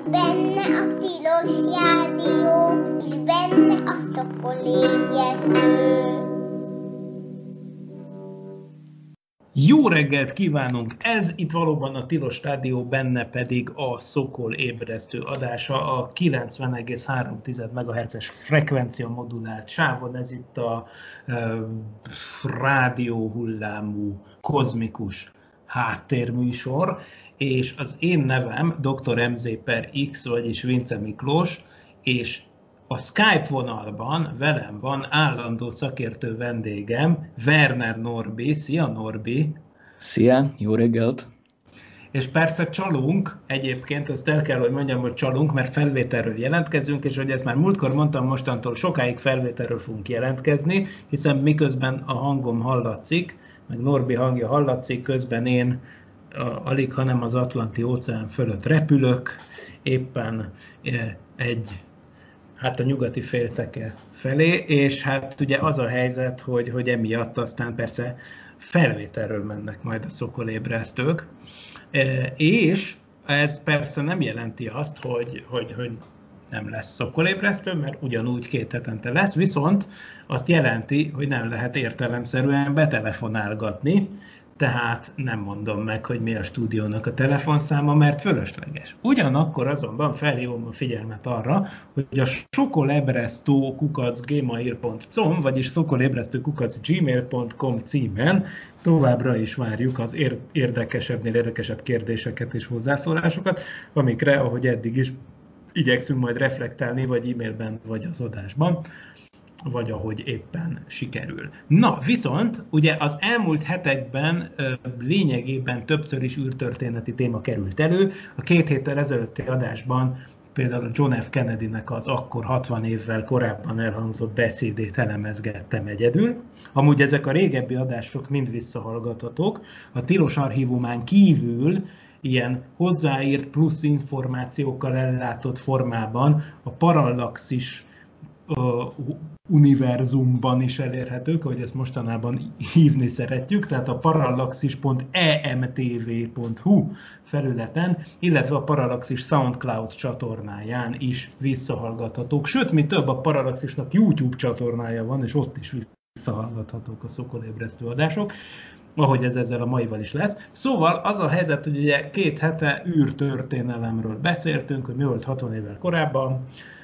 Benne a Tilos Rádió, és benne a Szokol Ébresztő. Jó reggelt kívánunk! Ez itt valóban a Tilos Rádió, benne pedig a Szokol Ébresztő adása a 90,3 MHz-es frekvencia modulált sávon. Ez itt a rádió hullámú, kozmikus háttérműsor, és az én nevem Dr. MZ per X, vagyis Vince Miklós, és a Skype vonalban velem van állandó szakértő vendégem, Werner Norbi. Szia, Norbi! Szia, jó reggelt! És persze csalunk, egyébként azt el kell, hogy mondjam, hogy csalunk, mert felvételről jelentkezünk, és hogy ezt már múltkor mondtam, mostantól sokáig felvételről fogunk jelentkezni, hiszen miközben a hangom hallatszik, meg Norbi hangja hallatszik, közben én alig, hanem az Atlanti-óceán fölött repülök, éppen a nyugati félteke felé, és hát ugye az a helyzet, hogy emiatt aztán persze felvételről mennek majd a Szokol Ébresztők, és ez persze nem jelenti azt, hogy nem lesz Szokol Ébresztő, mert ugyanúgy 2 hetente lesz, viszont azt jelenti, hogy nem lehet értelemszerűen betelefonálgatni, tehát nem mondom meg, hogy mi a stúdiónak a telefonszáma, mert fölösleges. Ugyanakkor azonban felhívom a figyelmet arra, hogy a sokolebresztő@gmail.com, vagyis sokolebresztő@gmail.com címen továbbra is várjuk az érdekesebbnél érdekesebb kérdéseket és hozzászólásokat, amikre, ahogy eddig is, igyekszünk majd reflektálni, vagy e-mailben, vagy az adásban, vagy ahogy éppen sikerül. Na, viszont ugye az elmúlt hetekben lényegében többször is űrtörténeti téma került elő. A 2 héttel ezelőtti adásban például John F. Kennedynek az akkor 60 évvel korábban elhangzott beszédét elemezgettem egyedül. Amúgy ezek a régebbi adások mind visszahallgathatók. A tilos archívumán kívül ilyen hozzáírt plusz információkkal ellátott formában a Parallaxis univerzumban is elérhetők, ahogy ezt mostanában hívni szeretjük, tehát a parallaxis.emtv.hu felületen, illetve a Parallaxis SoundCloud csatornáján is visszahallgathatók. Sőt, mi több, a Parallaxisnak YouTube csatornája van, és ott is visszahallgathatók a Szokol Ébresztő adások, ahogy ez ezzel a maival is lesz. Szóval az a helyzet, hogy ugye 2 hete űrtörténelemről beszéltünk, hogy mi volt 60 évvel korábban,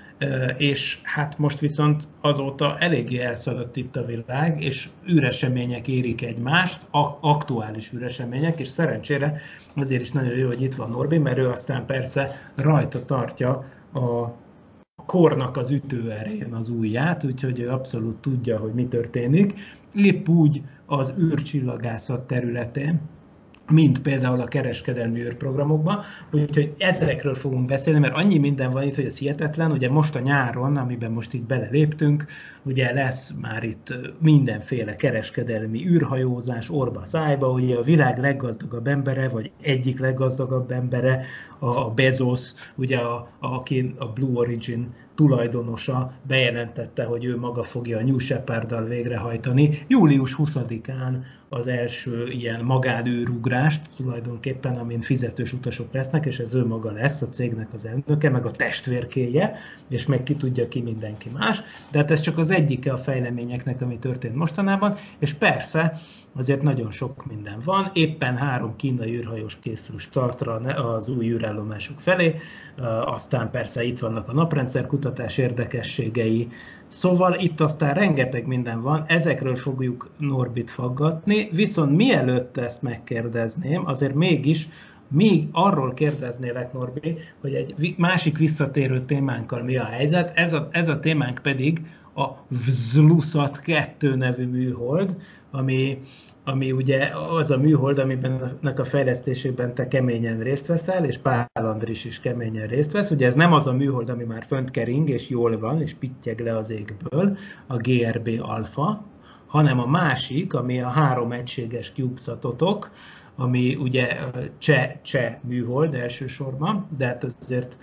és hát most viszont azóta eléggé elszaladt itt a világ, és űresemények érik egymást, aktuális űresemények, és szerencsére azért is nagyon jó, hogy itt van Norbi, mert ő aztán persze rajta tartja a kornak az ütőerén az ujját, úgyhogy ő abszolút tudja, hogy mi történik. Épp úgy az űrcsillagászat területén, mint például a kereskedelmi űrprogramokban, úgyhogy ezekről fogunk beszélni, mert annyi minden van itt, hogy ez hihetetlen. Ugye most a nyáron, amiben most itt beleléptünk, ugye lesz már itt mindenféle kereskedelmi űrhajózás orba szájba, ugye a világ leggazdagabb embere, vagy egyik leggazdagabb embere, a Bezos, ugye aki a Blue Origin tulajdonosa bejelentette, hogy ő maga fogja a New Shepard-dal végrehajtani. Július 20-án az első ilyen magánűrugrást tulajdonképpen, amin fizetős utasok lesznek, és ez ő maga lesz, a cégnek az elnöke, meg a testvérkéje, és meg ki tudja ki mindenki más. De hát ez csak az egyike a fejleményeknek, ami történt mostanában, és persze azért nagyon sok minden van. Éppen 3 kínai űrhajós készül startra az új űrállomásuk felé, aztán persze itt vannak a naprendszerkutatás érdekességei, szóval itt aztán rengeteg minden van, ezekről fogjuk Norbit faggatni, viszont mielőtt ezt megkérdezném, azért még arról kérdeznélek, Norbi, hogy egy másik visszatérő témánkkal mi a helyzet, ez a témánk pedig a Vslussat 2 nevű műhold, ami ugye az a műhold, amiben a fejlesztésében te keményen részt veszel, és Pál Andris is keményen részt vesz. Ugye ez nem az a műhold, ami már fönt kering, és jól van, és pittyeg le az égből, a GRB Alpha, hanem a másik, ami a 3 egységes CubeSatotok, ami ugye cseh műhold elsősorban, de hát azért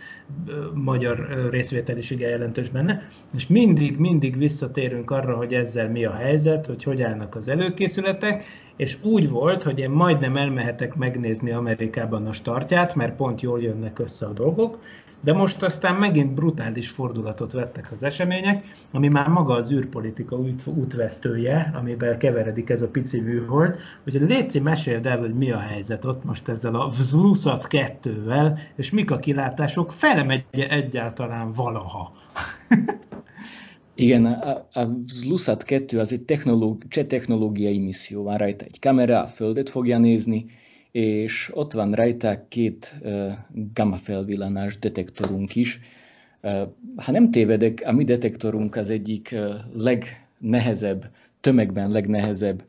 magyar részvétel is igen jelentős benne, és mindig visszatérünk arra, hogy ezzel mi a helyzet, hogy állnak az előkészületek, és úgy volt, hogy én majdnem elmehetek megnézni Amerikában a startját, mert pont jól jönnek össze a dolgok, de most aztán megint brutális fordulatot vettek az események, ami már maga az űrpolitika útvesztője, amiben keveredik ez a pici műhold. Úgyhogy Léci, meséld el, hogy mi a helyzet ott most ezzel a Vzlusat 2-vel, és mik a kilátások, felemegy egyáltalán valaha? Igen, a Vzlusat 2 az egy cseh technológiai misszió. Van rajta egy kamera, a Földet fogja nézni, és ott van rajta 2 gamma felvillanás detektorunk is. Ha nem tévedek, a mi detektorunk az egyik legnehezebb, tömegben legnehezebb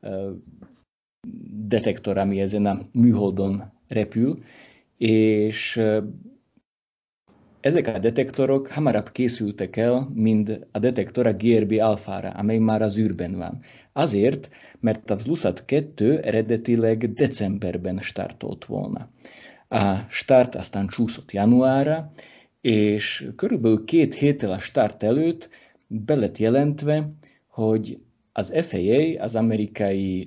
detektor, ami ezen a műholdon repül, és ezek a detektorok hamarabb készültek el, mint a detektor a GRB alfára, amely már az űrben van. Azért, mert a Vzlusat 2 eredetileg decemberben startolt volna. A start aztán csúszott januárra, és körülbelül 2 héttel a start előtt be lett jelentve, hogy az FAA, az amerikai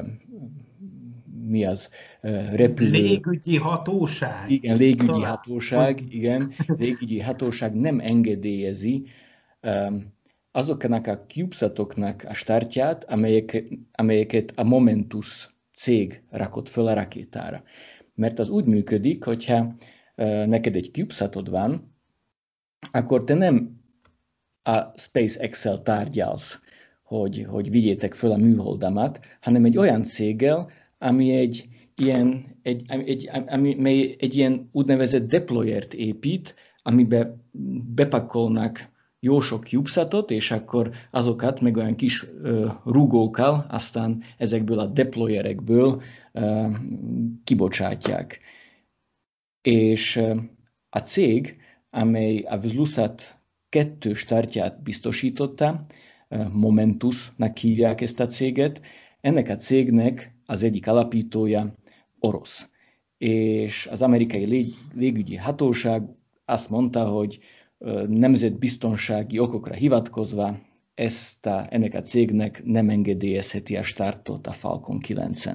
repülő... Légügyi hatóság. Igen, légügyi hatóság, légügyi hatóság nem engedélyezi azoknak a CubeSatoknak a startját, amelyeket a Momentus cég rakott föl a rakétára. Mert az úgy működik, hogyha neked egy CubeSatod van, akkor te nem a SpaceX-el tárgyalsz, hogy vigyétek föl a műholdamat, hanem egy olyan céggel, ami egy ilyen úgynevezett deployert épít, amibe bepakolnak jó sok CubeSatot, és akkor azokat meg olyan kis rugókkal aztán ezekből a deployerekből kibocsátják. És a cég, amely a Vzlusat 2 startját biztosította, Momentusnak hívják ezt a céget, ennek a cégnek az egyik alapítója orosz. És az amerikai légügyi hatóság azt mondta, hogy nemzetbiztonsági okokra hivatkozva ennek a cégnek nem engedélyezheti a startot a Falcon 9-en.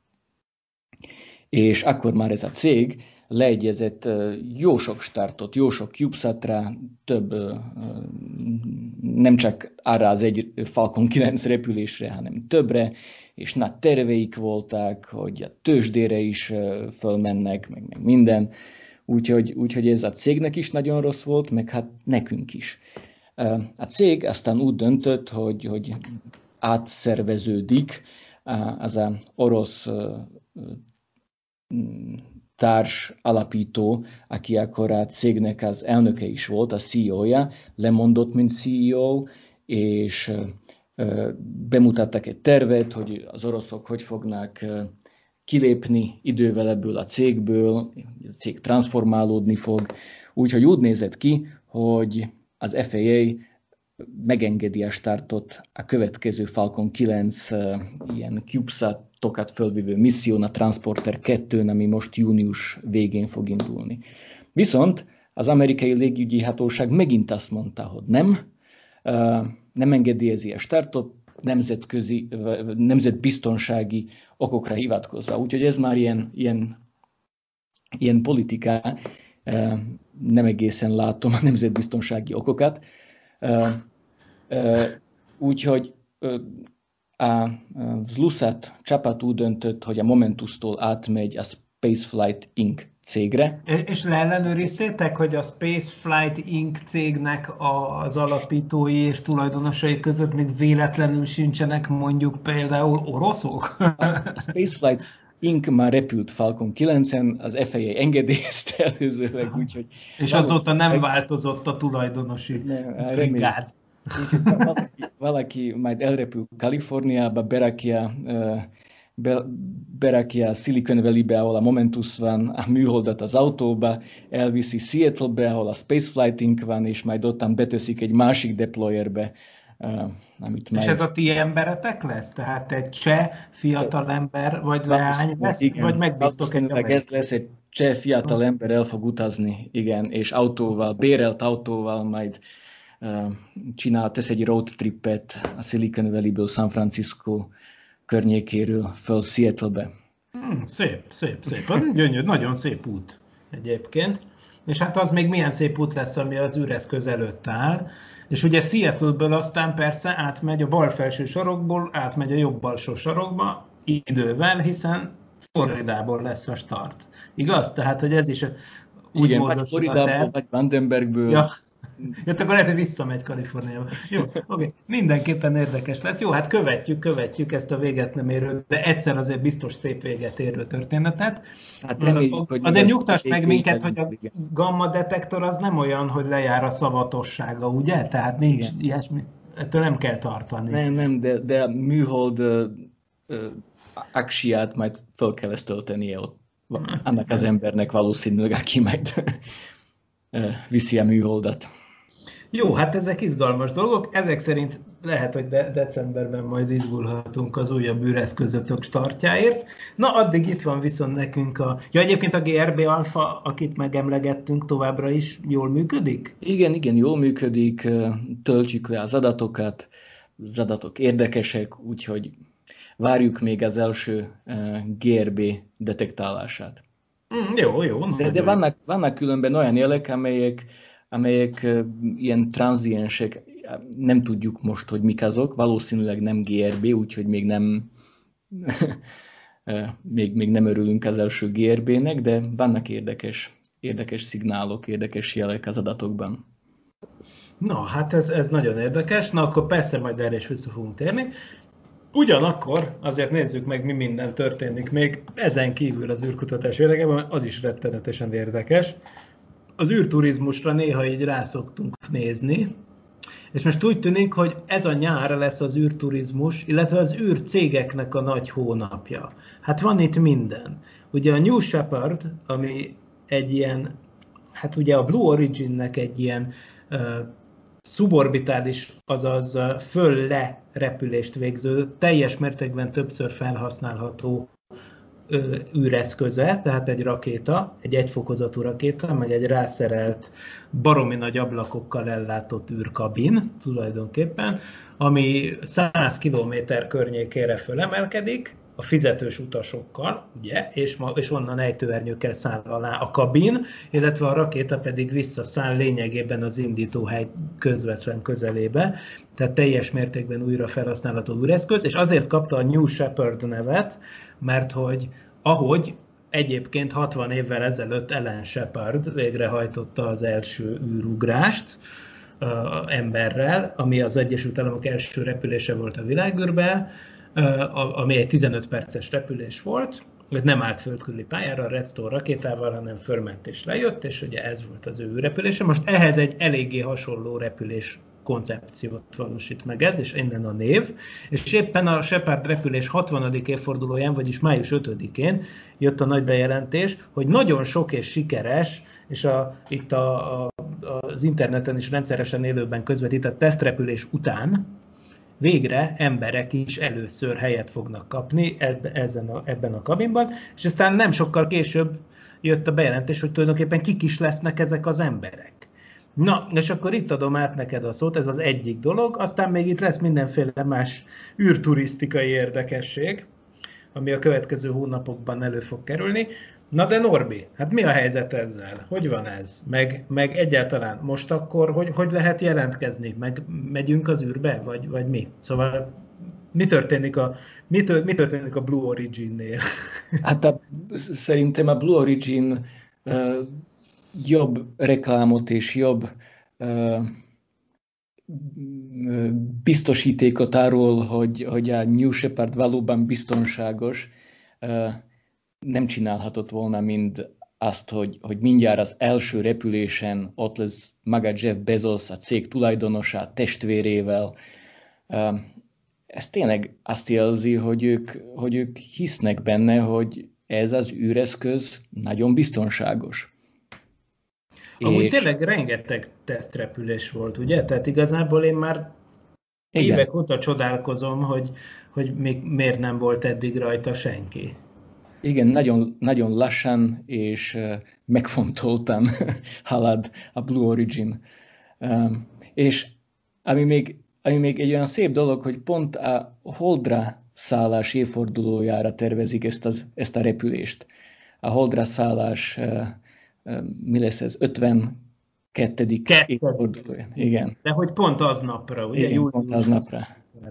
És akkor már ez a cég leegyezett jó sok startot, jó sok CubeSatra, nem csak arra az egy Falcon 9 repülésre, hanem többre, és nagy terveik voltak, hogy a tőzsdére is fölmennek, meg minden. Úgyhogy ez a cégnek is nagyon rossz volt, meg hát nekünk is. A cég aztán úgy döntött, hogy átszerveződik az a orosz társ alapító, aki akkor a cégnek az elnöke is volt, a CEO-ja, lemondott, mint CEO, és bemutattak egy tervet, hogy az oroszok hogy fognak kilépni idővel ebből a cégből, a cég transformálódni fog. Úgyhogy úgy nézett ki, hogy az FAA megengedi a startot a következő Falcon 9 ilyen CubeSatokat fölvívő misszión, a Transporter 2-n, ami most június végén fog indulni. Viszont az amerikai légügyi hatóság megint azt mondta, hogy nem engedélyezi a startot, nemzetbiztonsági okokra hivatkozva. Úgyhogy ez már ilyen politika, nem egészen látom a nemzetbiztonsági okokat. Úgyhogy a Vzlusat csapat úgy döntött, hogy a Momentustól átmegy a Spaceflight Inc. cégre. És leellenőriztétek, hogy a Spaceflight Inc. cégnek az alapítói és tulajdonosai között még véletlenül sincsenek mondjuk például oroszok? A Spaceflight Inc. már repült Falcon 9-en, az FAA engedélyezte előzőleg, úgyhogy... És azóta nem változott a tulajdonosi brigád. Valaki majd elrepül Kaliforniába, berakja a Silicon Valley-be, ahol a Momentus van, a műholdat az autóba, elviszi Seattle-be, ahol a Spaceflight Inc. van, és majd ottan beteszik egy másik deployerbe. És ez a ti emberetek lesz? Tehát egy cseh fiatalember vagy leány lesz? Igen, vagy megbíztok ez lesz, egy cseh fiatalember el fog utazni, igen, és autóval, bérelt autóval majd tesz egy road trippet a Silicon Valley-ből San Francisco környékéről föl Seattle-be. Szép. Az gyönyörű, nagyon szép út egyébként. És hát az még milyen szép út lesz, ami az űreszköz előtt áll. És ugye Seattle-ből aztán persze átmegy a bal felső sarokból, átmegy a jobb alsó sarokba idővel, hiszen Floridából lesz a start. Igaz? Tehát, hogy ez is úgy igen, módosul vagy Floridából, vagy Vandenbergből. Ja. Akkor lehet, hogy visszamegy Kaliforniába. Jó, oké. Mindenképpen érdekes lesz. Jó, hát követjük ezt a véget nem érő, de egyszer azért biztos szép véget érő történetet. Hát reméljük, hogy azért nyugtass meg minket, hogy a gamma detektor az nem olyan, hogy lejár a szavatossága, ugye? Tehát nincs ilyesmi, ettől nem kell tartani. Nem, de a műhold aksiát majd fel kell ezt töltenie ott. Annak az embernek valószínűleg, aki majd viszi a műholdat. Jó, hát ezek izgalmas dolgok. Ezek szerint lehet, hogy decemberben majd izgulhatunk az újabb űreszközötök startjáért. Na, addig itt van viszont nekünk egyébként a GRB Alpha, akit megemlegettünk, továbbra is jól működik? Igen, jól működik. Töltjük le az adatokat. Az adatok érdekesek, úgyhogy várjuk még az első GRB detektálását. Jó. De vannak különben olyan jelek, amelyek ilyen tranziensek, nem tudjuk most, hogy mik azok, valószínűleg nem GRB, úgyhogy még nem, még nem örülünk az első GRB-nek, de vannak érdekes szignálok, érdekes jelek az adatokban. Na, hát ez nagyon érdekes, na akkor persze majd erre is vissza fogunk térni. Ugyanakkor azért nézzük meg, mi minden történik még ezen kívül az űrkutatás érdekében, az is rettenetesen érdekes. Az űrturizmusra néha így rászoktunk nézni, és most úgy tűnik, hogy ez a nyár lesz az űrturizmus, illetve az űrcégeknek a nagy hónapja. Hát van itt minden. Ugye a New Shepard, ami egy ilyen, hát ugye a Blue Originnek egy ilyen szuborbitális, azaz föl-le repülést végző, teljes mértékben többször felhasználható űreszköze, tehát egy rakéta, egy egyfokozatú rakéta, meg egy rászerelt, baromi nagy ablakokkal ellátott űrkabin tulajdonképpen, ami 100 km környékére fölemelkedik, a fizetős utasokkal, ugye, és onnan ejtőernyőkkel száll alá a kabin, illetve a rakéta pedig visszaszáll lényegében az indítóhely közvetlen közelébe, tehát teljes mértékben újra felhasználható űreszköz, és azért kapta a New Shepard nevet, mert hogy ahogy egyébként 60 évvel ezelőtt Alan Shepard végrehajtotta az első űrugrást emberrel, ami az Egyesült Államok első repülése volt a világűrbe, ami egy 15 perces repülés volt, nem állt földkörüli pályára a Redstone rakétával, hanem fölment és lejött, és ugye ez volt az ő űrrepülése. Most ehhez egy eléggé hasonló repülés koncepciót valósít meg ez, és innen a név. És éppen a Shepard repülés 60. évfordulóján, vagyis május 5-én jött a nagy bejelentés, hogy nagyon sok és sikeres, és itt az interneten is rendszeresen élőben közvetített tesztrepülés után végre emberek is először helyet fognak kapni ebben a kabinban, és aztán nem sokkal később jött a bejelentés, hogy tulajdonképpen kik is lesznek ezek az emberek. Na, és akkor itt adom át neked a szót, ez az egyik dolog, aztán még itt lesz mindenféle más űrturisztikai érdekesség, ami a következő hónapokban elő fog kerülni. Na de Norbi, hát mi a helyzet ezzel? Hogy van ez? Meg egyáltalán most akkor, hogy lehet jelentkezni? Meg megyünk az űrbe, vagy mi? Szóval mi történik a Blue Origin-nél? Hát szerintem a Blue Origin jobb reklámot és jobb biztosítékot arról, hogy a New Shepard valóban biztonságos, nem csinálhatott volna, mind azt, hogy mindjárt az első repülésen ott lesz maga Jeff Bezos, a cég tulajdonosa, testvérével. Ez tényleg azt jelzi, hogy ők hisznek benne, hogy ez az űreszköz nagyon biztonságos. Amúgy tényleg rengeteg tesztrepülés volt, ugye? Tehát igazából én már évek óta csodálkozom, hogy még miért nem volt eddig rajta senki. Igen, nagyon, nagyon lassan és megfontoltan halad a Blue Origin. És ami még egy olyan szép dolog, hogy pont a Holdra szállás évfordulójára tervezik ezt a repülést. A Holdra szállás, mi lesz ez, 52. évfordulója. Igen. De hogy pont aznapra, ugye? Igen, pont aznapra.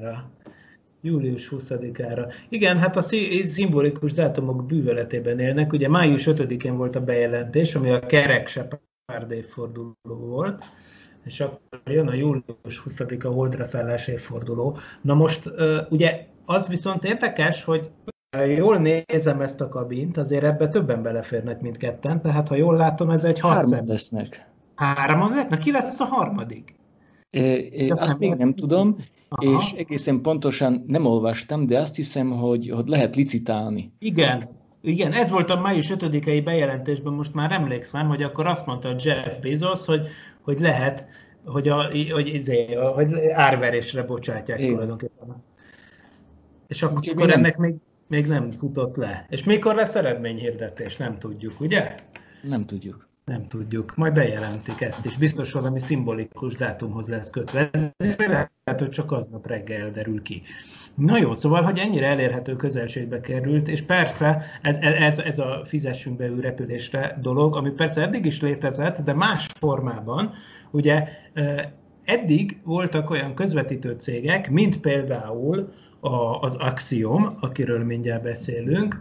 Július 20-ára. Igen, hát a szimbolikus dátumok bűvöletében élnek. Ugye május 5-én volt a bejelentés, ami a kerek Shepard évforduló volt, és akkor jön a július 20-a Holdra szállás évforduló. Na most ugye az viszont érdekes, hogy ha jól nézem ezt a kabint, azért ebbe többen beleférnek, mint ketten, tehát ha jól látom, ez egy 6 Hárman lesznek. 3-an lesznek? Ki lesz a harmadik? Azt még nem tudom, és egészen pontosan nem olvastam, de azt hiszem, hogy lehet licitálni. Igen, ez volt a május 5-i bejelentésben, most már emlékszem, hogy akkor azt mondta a Jeff Bezos, hogy lehet, hogy árverésre bocsátják tulajdonképpen. És akkor ennek még nem futott le. És mikor lesz eredményhirdetés? Nem tudjuk, ugye? Nem tudjuk. Nem tudjuk. Majd bejelentik ezt is. Biztos valami szimbolikus dátumhoz lesz kötve. Lehet, hogy csak aznap reggel derül ki. Na jó, szóval, hogy ennyire elérhető közelségbe került, és persze ez a fizessünk be repülésre dolog, ami persze eddig is létezett, de más formában. Ugye eddig voltak olyan közvetítő cégek, mint például az Axiom, akiről mindjárt beszélünk,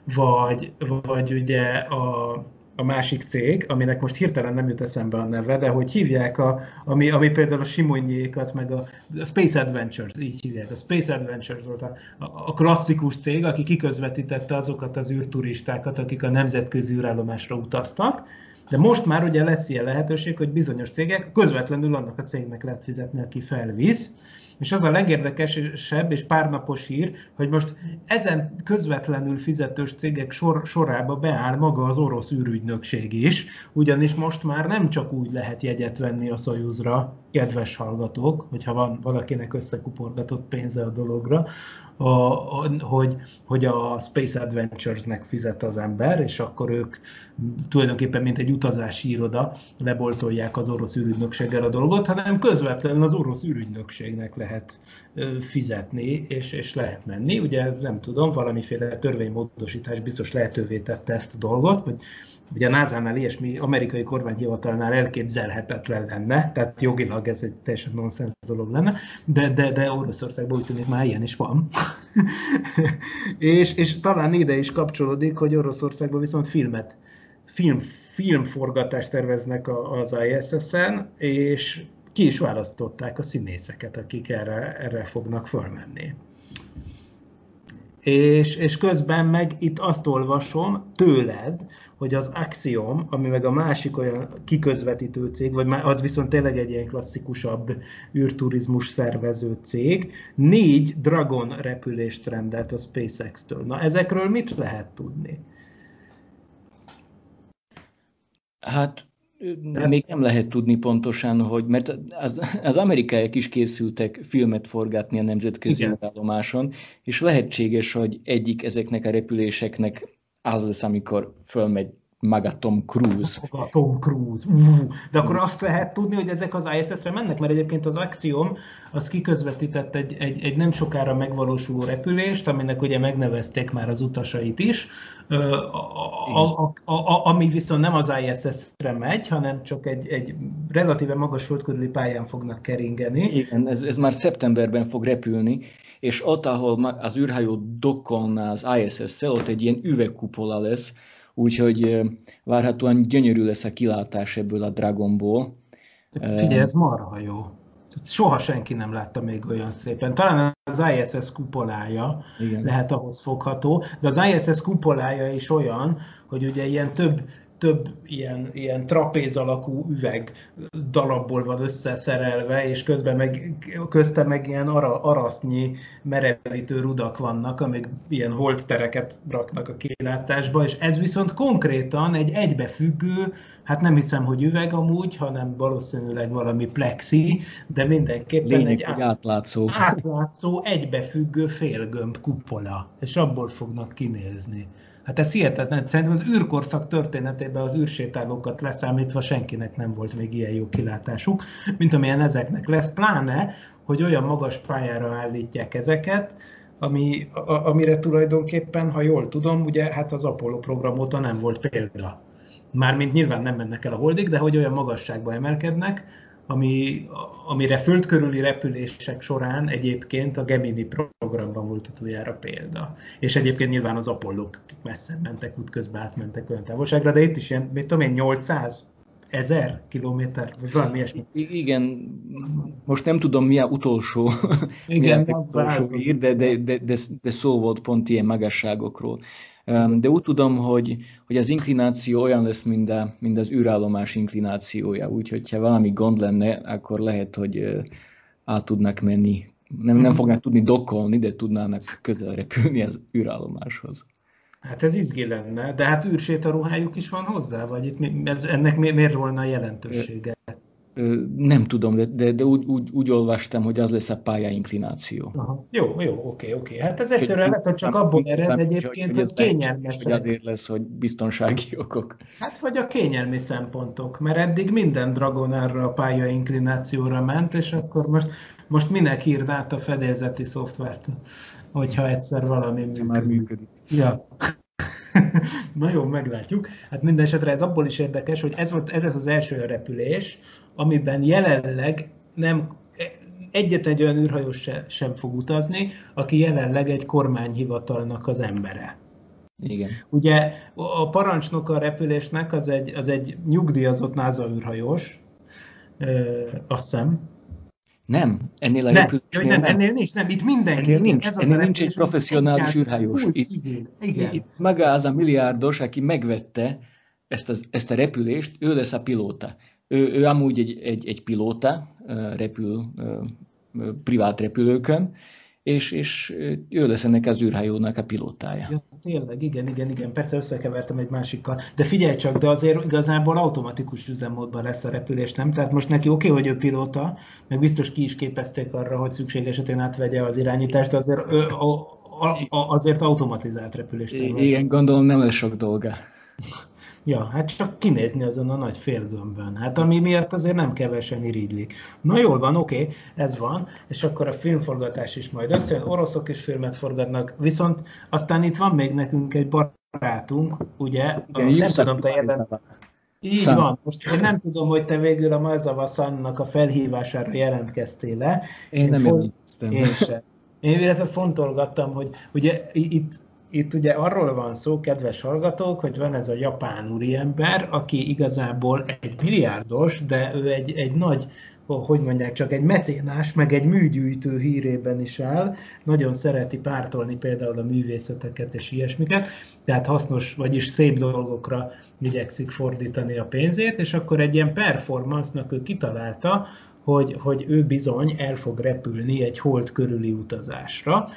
vagy ugye a másik cég, aminek most hirtelen nem jut eszembe a neve, de hogy hívják, ami például a Simonyékat, meg a Space Adventures, így hívják. A Space Adventures volt a klasszikus cég, aki kiközvetítette azokat az űrturistákat, akik a nemzetközi űrállomásra utaztak, de most már ugye lesz ilyen lehetőség, hogy bizonyos cégek közvetlenül annak a cégnek lehet fizetni, aki felvisz. És az a legérdekesebb és párnapos hír, hogy most ezen közvetlenül fizetős cégek sorába beáll maga az orosz űrügynökség is, ugyanis most már nem csak úgy lehet jegyet venni a Szojuzra, kedves hallgatók, hogyha van valakinek összekuporgatott pénze a dologra, hogy a Space Adventures-nek fizet az ember, és akkor ők tulajdonképpen mint egy utazási iroda leboltolják az orosz űrügynökséggel a dolgot, hanem közvetlenül az orosz űrügynökségnek lehet fizetni, és lehet menni. Ugye nem tudom, valamiféle törvénymódosítás biztos lehetővé tette ezt a dolgot, hogy ugye a NASA-nál ilyesmi amerikai kormányhivatalnál elképzelhetetlen lenne, tehát jogilag ez egy teljesen nonsens dolog lenne, de Oroszországban úgy tűnik már ilyen is van. és talán ide is kapcsolódik, hogy Oroszországban viszont filmforgatást terveznek az ISS-en, és ki is választották a színészeket, akik erre fognak fölmenni. És közben meg itt azt olvasom tőled, hogy az Axiom, ami meg a másik olyan kiközvetítő cég, vagy az viszont tényleg egy ilyen klasszikusabb űrturizmus szervező cég, 4 Dragon repülést rendelt a SpaceX-től. Na ezekről mit lehet tudni? Hát még nem lehet tudni pontosan, mert az amerikaiak is készültek filmet forgatni a nemzetközi űrállomáson, és lehetséges, hogy egyik ezeknek a repüléseknek az lesz, amikor fölmegy maga Tom Cruise. Tom Cruise. De akkor azt lehet tudni, hogy ezek az ISS-re mennek, mert egyébként az Axiom az kiközvetített egy nem sokára megvalósuló repülést, aminek ugye megnevezték már az utasait is, ami viszont nem az ISS-re megy, hanem csak egy relatíve magas földkörüli pályán fognak keringeni. Igen, ez már szeptemberben fog repülni, és ott, ahol az űrhajó dokkol az ISS-szel, ott egy ilyen üvegkupola lesz, úgyhogy várhatóan gyönyörű lesz a kilátás ebből a Dragonból. Figyelj, ez marha jó. Soha senki nem látta még olyan szépen. Talán az ISS kupolája lehet ahhoz fogható, de az ISS kupolája is olyan, hogy ugye ilyen több ilyen trapéz alakú üveg darabból van összeszerelve, és közte meg ilyen arasznyi merevítő rudak vannak, amik ilyen holttereket raknak a kilátásba, és ez viszont konkrétan egy egybefüggő, hát nem hiszem, hogy üveg amúgy, hanem valószínűleg valami plexi, de mindenképpen egy átlátszó, egybefüggő félgömb kupola, és abból fognak kinézni. Hát ez hihetetlen. Szerintem az űrkorszak történetében az űrsétálókat leszámítva senkinek nem volt még ilyen jó kilátásuk, mint amilyen ezeknek lesz. Pláne, hogy olyan magas pályára állítják ezeket, amire tulajdonképpen, ha jól tudom, ugye hát az Apollo program óta nem volt példa. Mármint nyilván nem mennek el a holdig, de hogy olyan magasságba emelkednek, amire föld körüli repülések során egyébként a Gemini programban volt utoljára példa. És egyébként nyilván az Apollók messze mentek, útközben átmentek olyan távolságra, de itt is ilyen, mit tudom én, 800 1000 kilométer, vagy valami ilyesmi. Igen, most nem tudom mi a utolsó, utolsó hír, de szó volt pont ilyen magasságokról. De úgy tudom, hogy az inklináció olyan lesz, mint az űrállomás inklinációja, úgyhogy ha valami gond lenne, akkor lehet, hogy át tudnak menni. Nem fognak tudni dokkolni, de tudnának közel repülni az űrállomáshoz. Hát ez izgi lenne, de hát űrsétaruhájuk is van hozzá, vagy itt ennek miért volna a jelentősége? Nem tudom, de úgy olvastam, hogy az lesz a pályainklináció. Jó, oké. Hát ez egyszerűen lehet, hogy csak abból ered egyébként, hogy kényelmes. Hogy azért lesz, hogy biztonsági okok. Hát vagy a kényelmi szempontok, mert eddig minden Dragonárra a pályainklinációra ment, és akkor most minek írd át a fedélzeti szoftvert, hogyha egyszer valami működik. Már működik. Ja. Na jó, meglátjuk. Hát minden esetre ez abból is érdekes, hogy ez lesz az első repülés, amiben jelenleg egyetlen egy olyan űrhajós sem fog utazni, aki jelenleg egy kormányhivatalnak az embere. Igen. Ugye a parancsnoka a repülésnek az egy nyugdíjazott NASA űrhajós, azt hiszem. Nem, ennél a repülésnél nem. Ennél nincs, nem, itt mindenki. Ennél nincs egy professzionális űrhajós. Itt maga az a milliárdos, aki megvette ezt a repülést, ő lesz a pilóta. Ő amúgy egy pilóta, repül privát repülőkön, és ő lesz ennek az űrhajónak a pilótája. Ja, tényleg, igen, persze összekevertem egy másikkal. De figyelj csak, de azért igazából automatikus üzemmódban lesz a repülés, nem? Tehát most neki oké, hogy ő pilóta, meg biztos ki is képezték arra, hogy szükség esetén átvegye az irányítást, de azért automatizált repülést. Igen, gondolom nem lesz sok dolga. Ja, hát csak kinézni azon a nagy félgömbön. Hát ami miatt azért nem kevesen irigylik. Na jól van, oké, ez van, és akkor a filmforgatás is majd összejön, oroszok is filmet forgatnak, viszont aztán itt van még nekünk egy barátunk, ugye, nem tudom, te érden. Így van, most én nem tudom, hogy te végül a Mazava Sunnak a felhívására jelentkeztél-e. Én nem jelentkeztem. Én sem. Én illetve fontolgattam, hogy ugye itt ugye arról van szó, kedves hallgatók, hogy van ez a japán úriember, aki igazából egy milliárdos, de ő egy nagy, hogy mondják, csak egy mecénás, meg egy műgyűjtő hírében is áll. Nagyon szereti pártolni például a művészeteket és ilyesmiket, tehát hasznos, vagyis szép dolgokra igyekszik fordítani a pénzét, és akkor egy ilyen performance-nak ő kitalálta, hogy ő bizony el fog repülni egy hold körüli utazásra,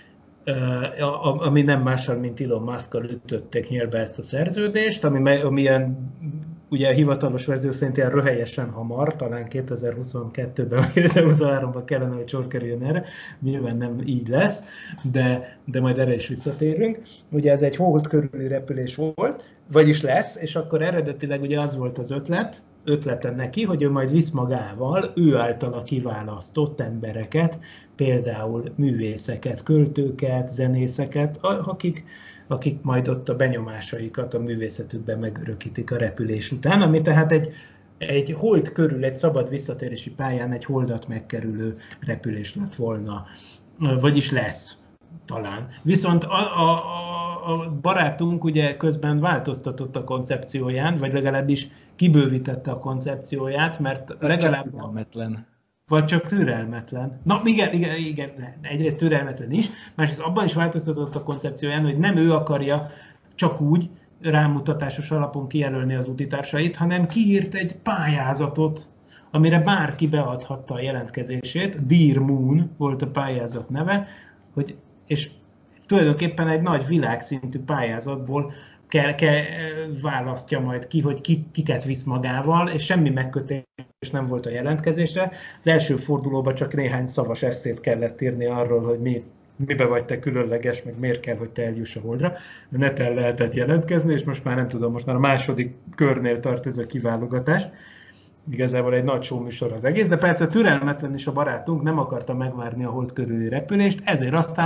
ami nem mással, mint Elon Muskkal ütötték nyílbe ezt a szerződést, amilyen ugye a hivatalos verzió szerint ilyen röhelyesen hamar, talán 2022-ben vagy 2023-ban kellene, hogy sor kerüljön erre, nyilván nem így lesz, de majd erre is visszatérünk. Ugye ez egy hold körüli repülés volt, vagyis lesz, és akkor eredetileg ugye az volt az ötlete neki, hogy ő majd visz magával ő általa kiválasztott embereket, például művészeket, költőket, zenészeket, akik majd ott a benyomásaikat a művészetükben megörökítik a repülés után, ami tehát egy hold körül, egy szabad visszatérési pályán egy holdat megkerülő repülés lett volna, vagyis lesz talán. Viszont a barátunk ugye közben változtatott a koncepcióján, vagy legalábbis kibővítette a koncepcióját, mert legalább... Vagy csak türelmetlen. Na igen, egyrészt türelmetlen is, másrészt abban is változtatott a koncepcióján, hogy nem ő akarja csak úgy rámutatásos alapon kijelölni az útitársait, hanem kiírt egy pályázatot, amire bárki beadhatta a jelentkezését. Dear Moon volt a pályázat neve, és tulajdonképpen egy nagy világszintű pályázatból választja majd ki, hogy kiket visz magával, és semmi megkötés nem volt a jelentkezésre. Az első fordulóban csak néhány szavas esszét kellett írni arról, hogy mibe vagy te különleges, meg miért kell, hogy te eljuss a holdra. Neten lehetett jelentkezni, és most már nem tudom, most már a második körnél tart ez a kiválogatás. Igazából egy nagy show műsor az egész, de persze türelmetlen is a barátunk, nem akarta megvárni a hold körüli repülést, ezért aztán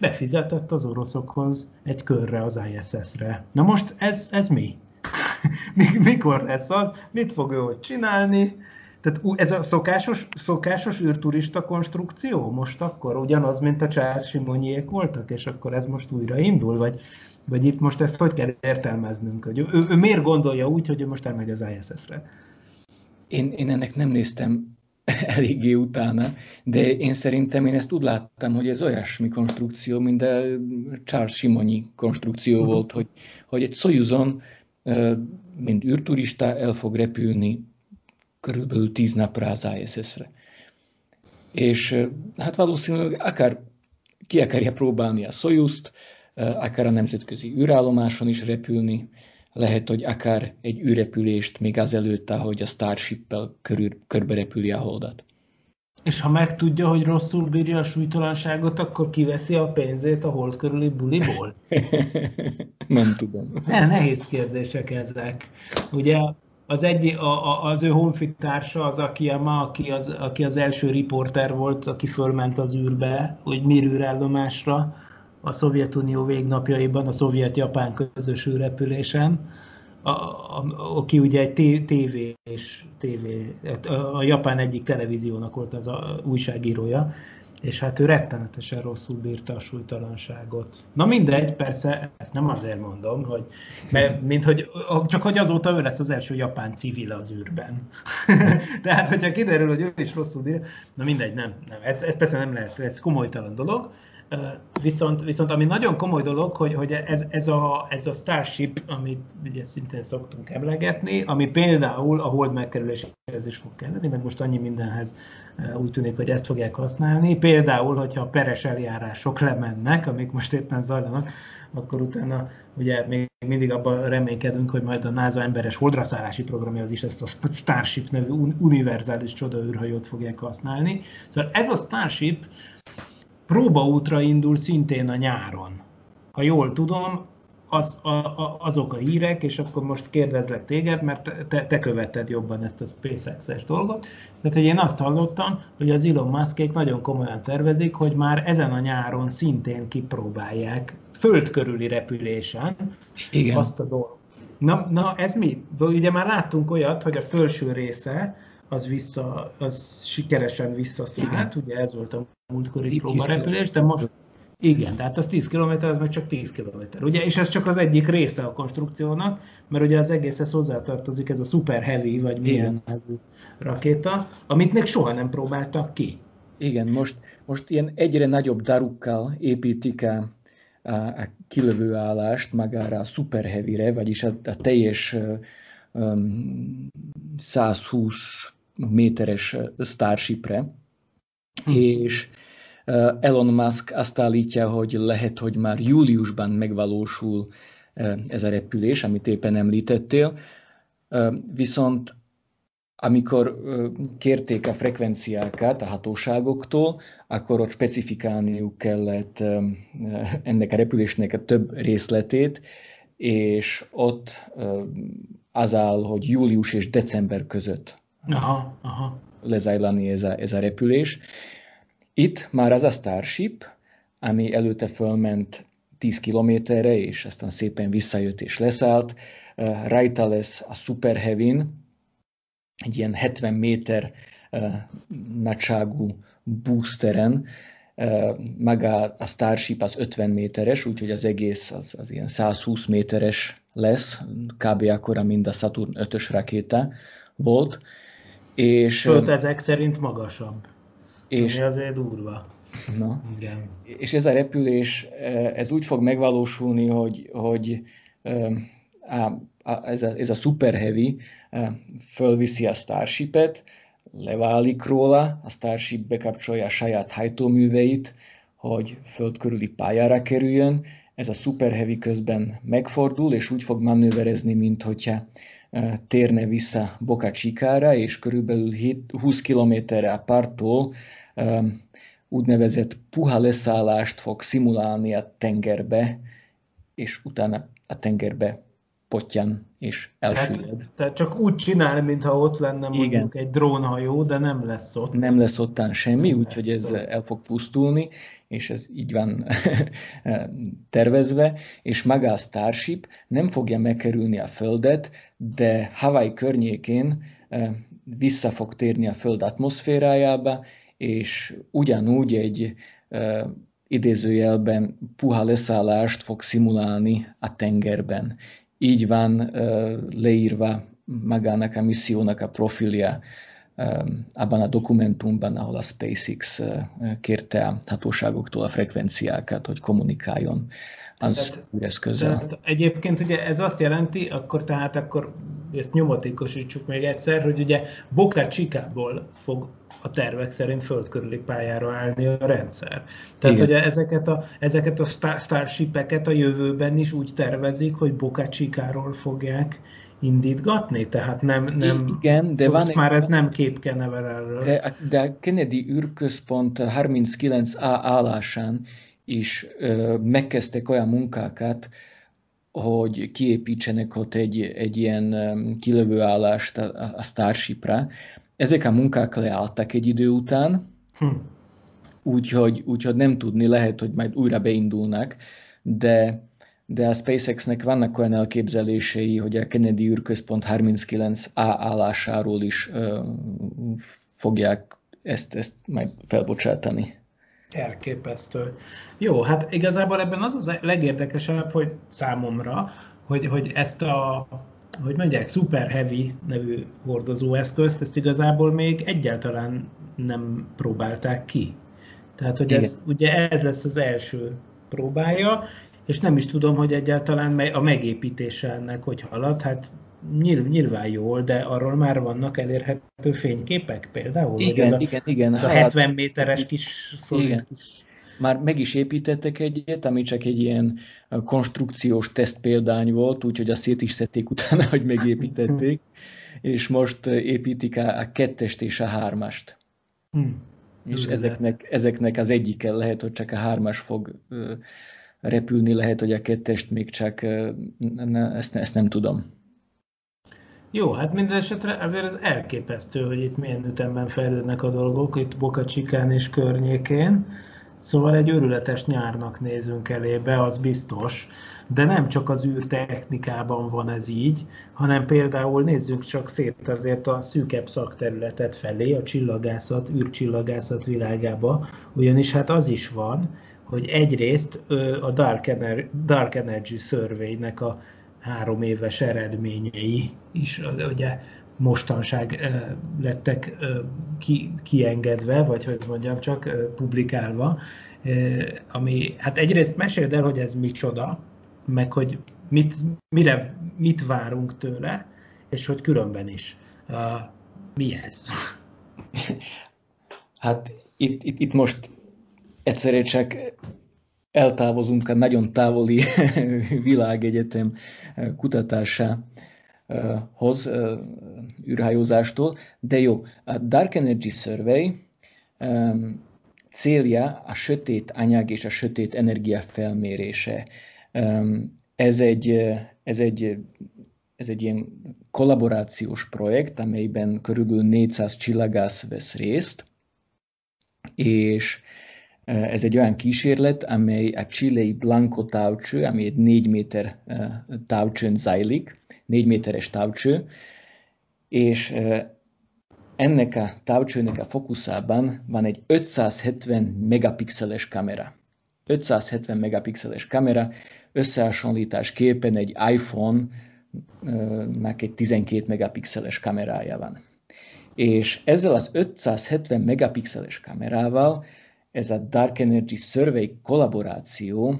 befizetett az oroszokhoz egy körre az ISS-re. Na most ez mi? Mikor lesz az? Mit fog ő ott csinálni? Tehát ez a szokásos űrturista konstrukció most akkor ugyanaz, mint a Charles Simonyiék voltak, és akkor ez most újra indul? Vagy itt most ezt hogy kell értelmeznünk? Hogy ő miért gondolja úgy, hogy ő most elmegy az ISS-re? Én ennek nem néztem eléggé utána, de én szerintem én ezt úgy láttam, hogy ez olyasmi konstrukció, mint a Charles Simonyi konstrukció volt, hogy egy Szojuzon, mint űrturista el fog repülni körülbelül 10 napra az ISS-re. És hát valószínűleg akár ki akarja próbálni a Szojuzt, akár a nemzetközi űrállomáson is repülni, lehet, hogy akár egy űrrepülést még azelőtt, ahogy a Starship-pel körbe repüli a Holdat. És ha megtudja, hogy rosszul bírja a súlytalanságot, akkor kiveszi a pénzét a Hold körüli buliból? Nem tudom. Nehéz kérdések ezek. Ugye az ő honfitársa az Akiyama, aki az első riporter volt, aki fölment az űrbe, hogy Mir űrállomásra a Szovjetunió végnapjaiban, a szovjet-japán közös űrrepülésen, aki ugye egy a japán egyik televíziónak volt az újságírója, és hát ő rettenetesen rosszul bírta a súlytalanságot. Na mindegy, persze, ezt nem azért mondom, csak hogy azóta ő lesz az első japán civil az űrben. Tehát, hogyha kiderül, hogy ő is rosszul bírja, na mindegy, nem. Ez persze nem lehet, ez komolytalan dolog. Viszont ami nagyon komoly dolog, hogy ez a Starship, amit ugye szintén szoktunk emlegetni, ami például a Hold megkerüléséhez is fog kelleni, meg most annyi mindenhez úgy tűnik, hogy ezt fogják használni. Például, hogyha a peres eljárások lemennek, amik most éppen zajlanak, akkor utána ugye még mindig abban reménykedünk, hogy majd a NASA emberes holdraszállási programjához is ezt a Starship nevű univerzális csodaűrhajót fogják használni. Szóval ez a Starship próbaútra indul szintén a nyáron. Ha jól tudom, azok a hírek, és akkor most kérdezlek téged, mert te követted jobban ezt a SpaceX-es dolgot. Tehát, hogy én azt hallottam, hogy az Elon Muskék nagyon komolyan tervezik, hogy már ezen a nyáron szintén kipróbálják föld körüli repülésen. Igen. Azt a dolgot. Na ez mi? Ugye már láttunk olyat, hogy a felső része az sikeresen visszaszállt, ugye ez volt a múltkori próbarepülés, de most igen, tehát az 10 km, az meg csak 10 km. Ugye, és ez csak az egyik része a konstrukciónak, mert ugye az egészhez hozzátartozik ez a Super Heavy, vagy milyen nevű rakéta, amit még soha nem próbáltak ki. Igen, most ilyen egyre nagyobb darukkal építik a kilövőállást magára a Super Heavy-re, vagyis a teljes 120 méteres Starshipre, és Elon Musk azt állítja, hogy lehet, hogy már júliusban megvalósul ez a repülés, amit éppen említettél, viszont amikor kérték a frekvenciákat a hatóságoktól, akkor ott specifikálniuk kellett ennek a repülésnek a több részletét, és ott az áll, hogy július és december között lezajlani ez a repülés. Itt már az a Starship, ami előtte fölment 10 kilométerre, és aztán szépen visszajött és leszállt, rajta lesz a Super Heavy-n, egy ilyen 70 méter nagyságú boosteren, maga a Starship az 50 méteres, úgyhogy az egész az ilyen 120 méteres lesz, kb. Akkora, mint a Saturn 5-ös rakéta volt. Sőt, ezek szerint magasabb, ami azért durva. Na, igen. És ez a repülés, ez úgy fog megvalósulni, hogy ez a Super Heavy fölviszi a Starshipet, leválik róla, a Starship bekapcsolja a saját hajtóműveit, hogy föld körüli pályára kerüljön. Ez a Super Heavy közben megfordul, és úgy fog manőverezni, mint hogyha térne vissza Boca Chica-ra, és körülbelül 20 kilométerre a parttól úgynevezett puha leszállást fog szimulálni a tengerbe, és utána a tengerbe pottyan és elsüllyed. Tehát csak úgy csinál, mintha ott lenne mondjuk Igen. egy drónhajó, de nem lesz ott. Nem lesz ottán semmi, Nem úgyhogy lesz ez ott. el fog pusztulni, és ez így van tervezve, és maga a Starship nem fogja megkerülni a Földet, de Hawaii környékén vissza fog térni a Föld atmoszférájába, és ugyanúgy egy idézőjelben puha leszállást fog szimulálni a tengerben. Így van leírva magának a missziónak a profilja abban a dokumentumban, ahol a SpaceX kérte a hatóságoktól a frekvenciákat, hogy kommunikáljon az űreszközzel. Tehát egyébként ugye ez azt jelenti, akkor ezt nyomatékosítsuk még egyszer, hogy ugye Boca Chicából fog a tervek szerint föld körüli pályára állni a rendszer. Tehát ugye ezeket a Starship-eket a jövőben is úgy tervezik, hogy Boca Chicáról fogják indítgatni, tehát igen, de most már ez nem Cape Canaveralről. De a Kennedy űrközpont 39A állásán is megkezdtek olyan munkákat, hogy kiépítsenek ott egy ilyen kilövőállást a Starshipra. Ezek a munkák leálltak egy idő után, úgyhogy nem tudni, lehet, hogy majd újra beindulnak, de a SpaceX-nek vannak olyan elképzelései, hogy a Kennedy űrközpont 39A állásáról is fogják ezt majd felbocsátani. Elképesztő. Jó, hát igazából ebben az a legérdekesebb, hogy számomra, hogy ezt hogy mondják, Super Heavy nevű hordozóeszközt, ezt igazából még egyáltalán nem próbálták ki. Tehát, hogy ez lesz az első próbája, és nem is tudom, hogy egyáltalán a megépítése ennek hogy halad. Hát nyilván jól, de arról már vannak elérhető fényképek például? Igen. Ez a 70 méteres kis szolid kis... Már meg is építettek egyet, ami csak egy ilyen konstrukciós tesztpéldány volt, úgyhogy azt szét is szedték utána, hogy megépítették, és most építik a 2-est és a 3-ast. És ezeknek az egyike lehet, hogy csak a 3-as fog repülni, lehet, hogy a 2-est még csak, ezt nem tudom. Jó, hát minden esetre azért ez elképesztő, hogy itt milyen ütemben fejlődnek a dolgok, itt Boca Chicán és környékén. Szóval egy őrületes nyárnak nézünk elébe, az biztos, de nem csak az űrtechnikában van ez így, hanem például nézzük csak szét azért a szűkebb szakterületet felé, a csillagászat, űrcsillagászat világába, ugyanis hát az is van, hogy egyrészt a Dark Energy Survey-nek a 3 éves eredményei is ugye mostanság lettek kiengedve, vagy hogy mondjam csak, publikálva, ami, hát egyrészt meséld el, hogy ez micsoda, meg hogy mit várunk tőle, és hogy különben is. Mi ez? Hát itt most egyszerűen csak eltávozunk a nagyon távoli világegyetem kutatásához, űrhajózástól, de jó, a Dark Energy Survey célja a sötét anyag és a sötét energia felmérése. Ez egy ilyen kollaborációs projekt, amelyben körülbelül 400 csillagász vesz részt, és ez egy olyan kísérlet, amely a chilei Blanco távcső, ami egy 4 méter távcsőn zajlik, 4 méteres távcső, és ennek a távcsőnek a fókuszában van egy 570 megapixeles kamera. 570 megapixeles kamera, összehasonlításképpen egy iPhone-nak egy 12 megapixeles kamerája van. És ezzel az 570 megapixeles kamerával ez a Dark Energy Survey kollaboráció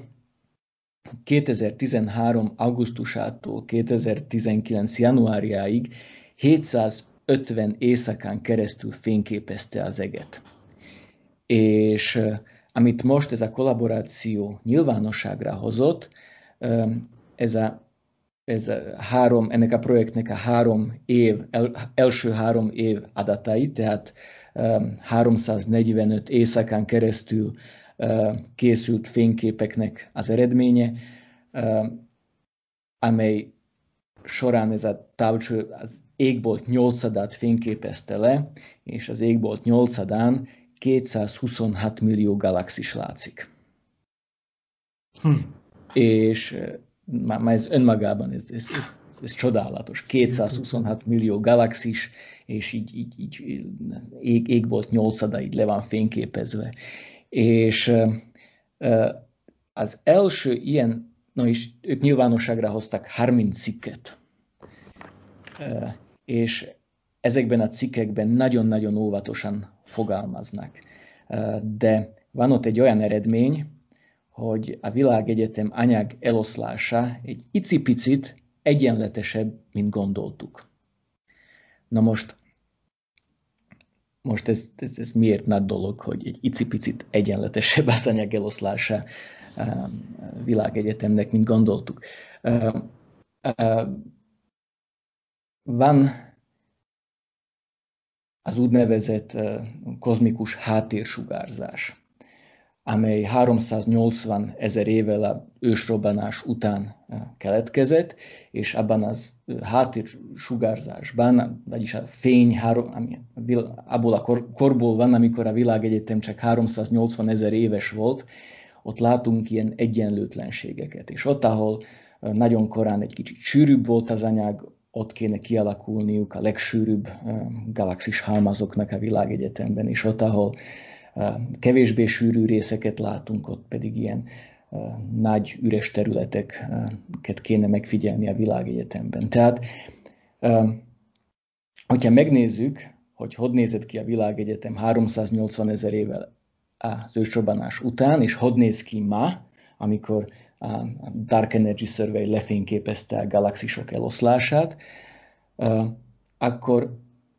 2013. augusztusától 2019. januárjáig 750 éjszakán keresztül fényképezte az eget. És amit most ez a kollaboráció nyilvánosságra hozott, ennek a projektnek a első 3 év adatai, tehát 345 éjszakán keresztül készült fényképeknek az eredménye, amely során ez a távcső az égbolt 8-adát fényképezte le, és az égbolt 8-adán 226 millió galaxis látszik. És már ez önmagában ez csodálatos. 226 millió galaxis, és így égbolt 8-ada így le van fényképezve. És az első ilyen, és ők nyilvánosságra hoztak 30 cikket, és ezekben a cikkekben nagyon-nagyon óvatosan fogalmaznak. De van ott egy olyan eredmény, hogy a világegyetem anyag eloszlása egy icipicit egyenletesebb, mint gondoltuk. Na most ez miért nagy dolog, hogy egy icipicit egyenletesebb az anyag eloszlása a világegyetemnek, mint gondoltuk. Van az úgynevezett kozmikus háttérsugárzás, amely 380 000 évvel az ősrobbanás után keletkezett, és abban az háttérsugárzásban, vagyis a fény ami abból a korból van, amikor a világegyetem csak 380 000 éves volt, ott látunk ilyen egyenlőtlenségeket. És ott, ahol nagyon korán egy kicsit sűrűbb volt az anyag, ott kéne kialakulniuk a legsűrűbb galaxis halmazoknak a világegyetemben, és ott, ahol kevésbé sűrű részeket látunk, ott pedig ilyen nagy üres területeket kéne megfigyelni a világegyetemben. Tehát, hogyha megnézzük, hogy nézett ki a világegyetem 380 000 évvel az ősrobbanás után, és hogy néz ki ma, amikor a Dark Energy Survey lefényképezte a galaxisok eloszlását, akkor,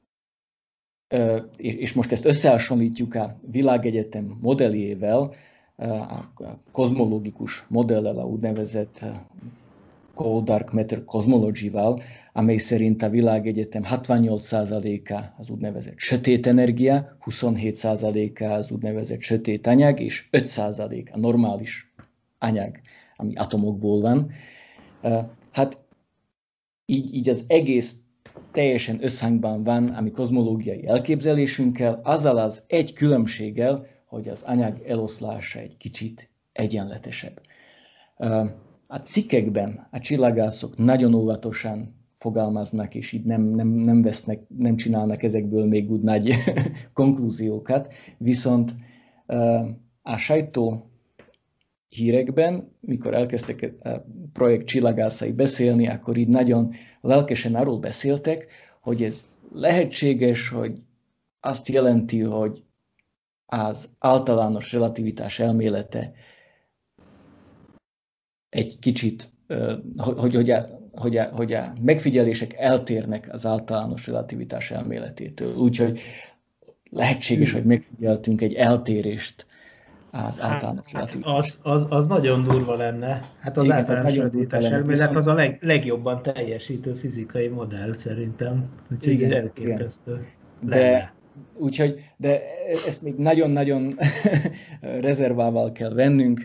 és most ezt összehasonlítjuk a világegyetem modelljével, a kozmológikus modellel, a úgynevezett Cold Dark Matter Cosmology-val, amely szerint a világegyetem 68%-a az úgynevezett sötét energia, 27%-a az úgynevezett sötét anyag, és 5% a normális anyag, ami atomokból van. Hát így az egész teljesen összhangban van a mi kozmológiai elképzelésünkkel, azzal az egy különbséggel, hogy az anyag eloszlása egy kicsit egyenletesebb. A cikkekben a csillagászok nagyon óvatosan fogalmaznak, és így nem csinálnak ezekből még úgy nagy konklúziókat, viszont a sajtó hírekben, mikor elkezdtek a projekt csillagászai beszélni, akkor így nagyon lelkesen arról beszéltek, hogy ez lehetséges, hogy azt jelenti, hogy az általános relativitás elmélete egy kicsit, hogy a megfigyelések eltérnek az általános relativitás elméletétől. Úgyhogy lehetséges, hogy megfigyeltünk egy eltérést az általános relativitás. Az nagyon durva lenne. Hát az általános relativitás elmélet az a legjobban teljesítő fizikai modell szerintem. Úgyhogy elképesztő. De ezt még nagyon-nagyon rezervával kell vennünk.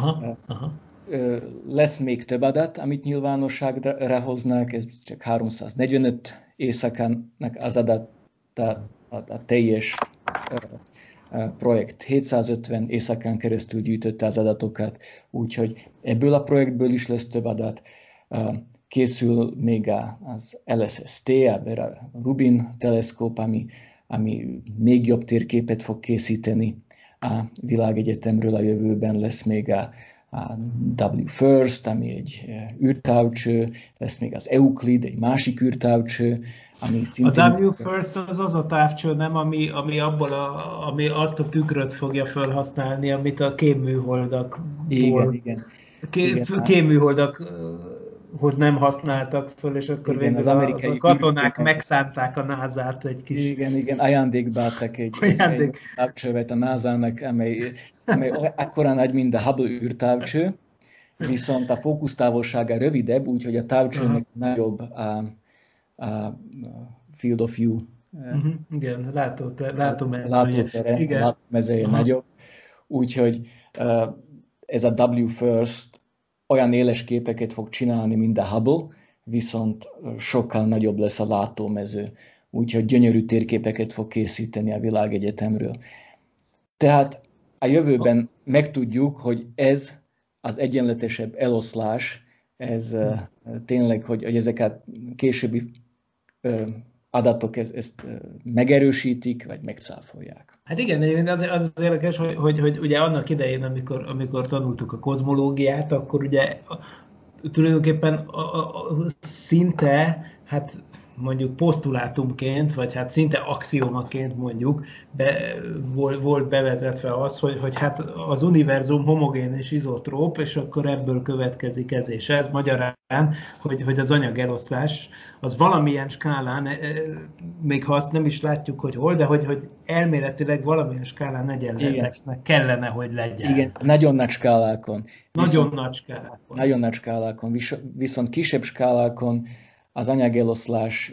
Lesz még több adat, amit nyilvánosságra hoznak, ez csak 345 éjszakának az adat, a teljes projekt 750 éjszakán keresztül gyűjtötte az adatokat, úgyhogy ebből a projektből is lesz több adat. Készül még az LSST, a Vera Rubin teleszkóp, ami még jobb térképet fog készíteni a világegyetemről a jövőben. Lesz még a WFIRST, ami egy űrtávcső, lesz még az Euclid, egy másik űrtávcső, ami szintén... A WFIRST az a távcső, nem, ami ami azt a tükröt fogja felhasználni, amit a kémműholdakból... Igen. Kémműholdakhoz nem használtak föl, és akkor igen, végül a katonák megszánták a NASA-t egy kis... Igen, ajándékba adtak egy távcsövet a NASA-nak, amely akkora nagy, mint a Hubble űrtávcső, viszont a fókusztávolsága rövidebb, úgyhogy a távcsőnek nagyobb a field of view. Igen, látómezeje nagyobb. Úgyhogy ez a WFIRST olyan éles képeket fog csinálni, mint a Hubble, viszont sokkal nagyobb lesz a látómező, úgyhogy gyönyörű térképeket fog készíteni a világegyetemről. Tehát a jövőben megtudjuk, hogy ez az egyenletesebb eloszlás, ez tényleg, hogy ezeket későbbi adatok ezt megerősítik, vagy megcáfolják. Hát igen, az érdekes, hogy ugye annak idején, amikor tanultuk a kozmológiát, akkor ugye tulajdonképpen szinte, hát mondjuk posztulátumként, vagy hát szinte axiomaként mondjuk volt bevezetve az, hogy hát az univerzum homogén és izotróp, és akkor ebből következik ez és ez. Magyarán, hogy az anyageloszlás az valamilyen skálán, még ha azt nem is látjuk, hogy hol, de hogy elméletileg valamilyen skálán egyenletesnek kellene, hogy legyen. Igen, nagyon nagy skálákon. Nagyon nagy skálákon. Viszont kisebb skálákon az anyageloszlás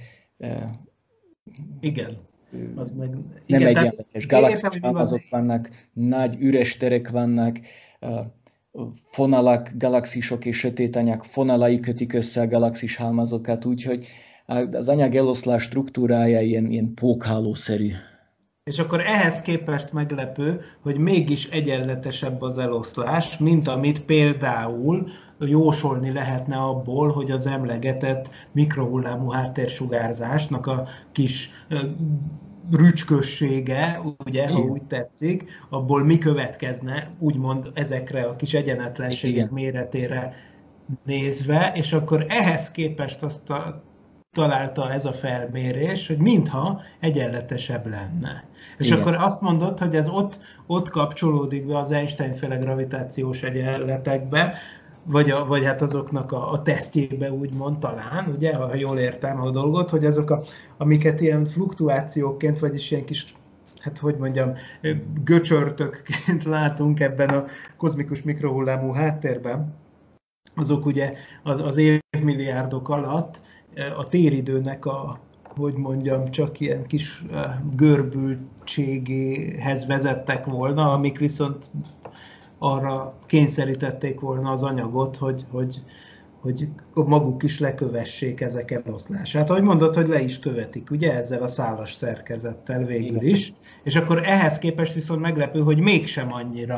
igen, az meg nem egyenletes. Galaxisok azok vannak, nagy üres terek vannak, fonalak, galaxisok és sötétanyag fonalai kötik össze a galaxis halmazokat, úgyhogy az anyageloszlás struktúrája ilyen pókhálószerű. És akkor ehhez képest meglepő, hogy mégis egyenletesebb az eloszlás, mint amit például jósolni lehetne abból, hogy az emlegetett mikrohullámú háttérsugárzásnak a kis rücskössége, ugye, ha úgy tetszik, abból mi következne, úgymond ezekre a kis egyenetlenségek méretére nézve, és akkor ehhez képest azt találta ez a felmérés, hogy mintha egyenletesebb lenne. És akkor azt mondod, hogy ez ott kapcsolódik be az Einstein-féle gravitációs egyenletekbe, vagy hát azoknak a tesztjébe úgymond talán, ugye, ha jól értem a dolgot, hogy azok, amiket ilyen fluktuációként, vagyis ilyen kis, hát hogy mondjam, göcsörtökként látunk ebben a kozmikus mikrohullámú háttérben, azok ugye az évmilliárdok alatt a téridőnek hogy mondjam, csak ilyen kis görbültségéhez vezettek volna, amik viszont arra kényszerítették volna az anyagot, hogy maguk is lekövessék ezek eloszlását. Ahogy mondod, hogy le is követik, ugye, ezzel a szálas szerkezettel végül is. És akkor ehhez képest viszont meglepő, hogy mégsem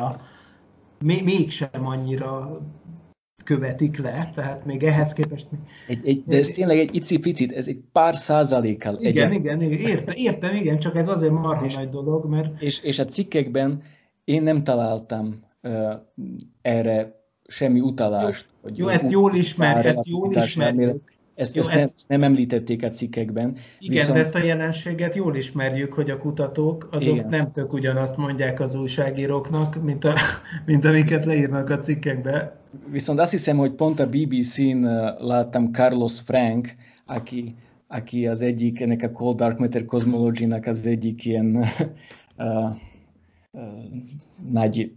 annyira követik le, tehát még ehhez képest... De ez tényleg egy icipicit, ez egy pár százalékkal. Igen, értem, igen, csak ez azért marha nagy dolog, mert... És a cikkekben én nem találtam erre semmi utalást. Hogy jó, ezt jól ismerjük. Ezt nem említették a cikkekben. Igen, de ezt a jelenséget jól ismerjük, hogy a kutatók azok nem tök ugyanazt mondják az újságíróknak, mint amiket leírnak a cikkekbe. Viszont azt hiszem, hogy pont a BBC-n láttam Carlos Frank, aki az egyik, ennek a Cold Dark Matter Cosmology-nak az egyik ilyen nagy...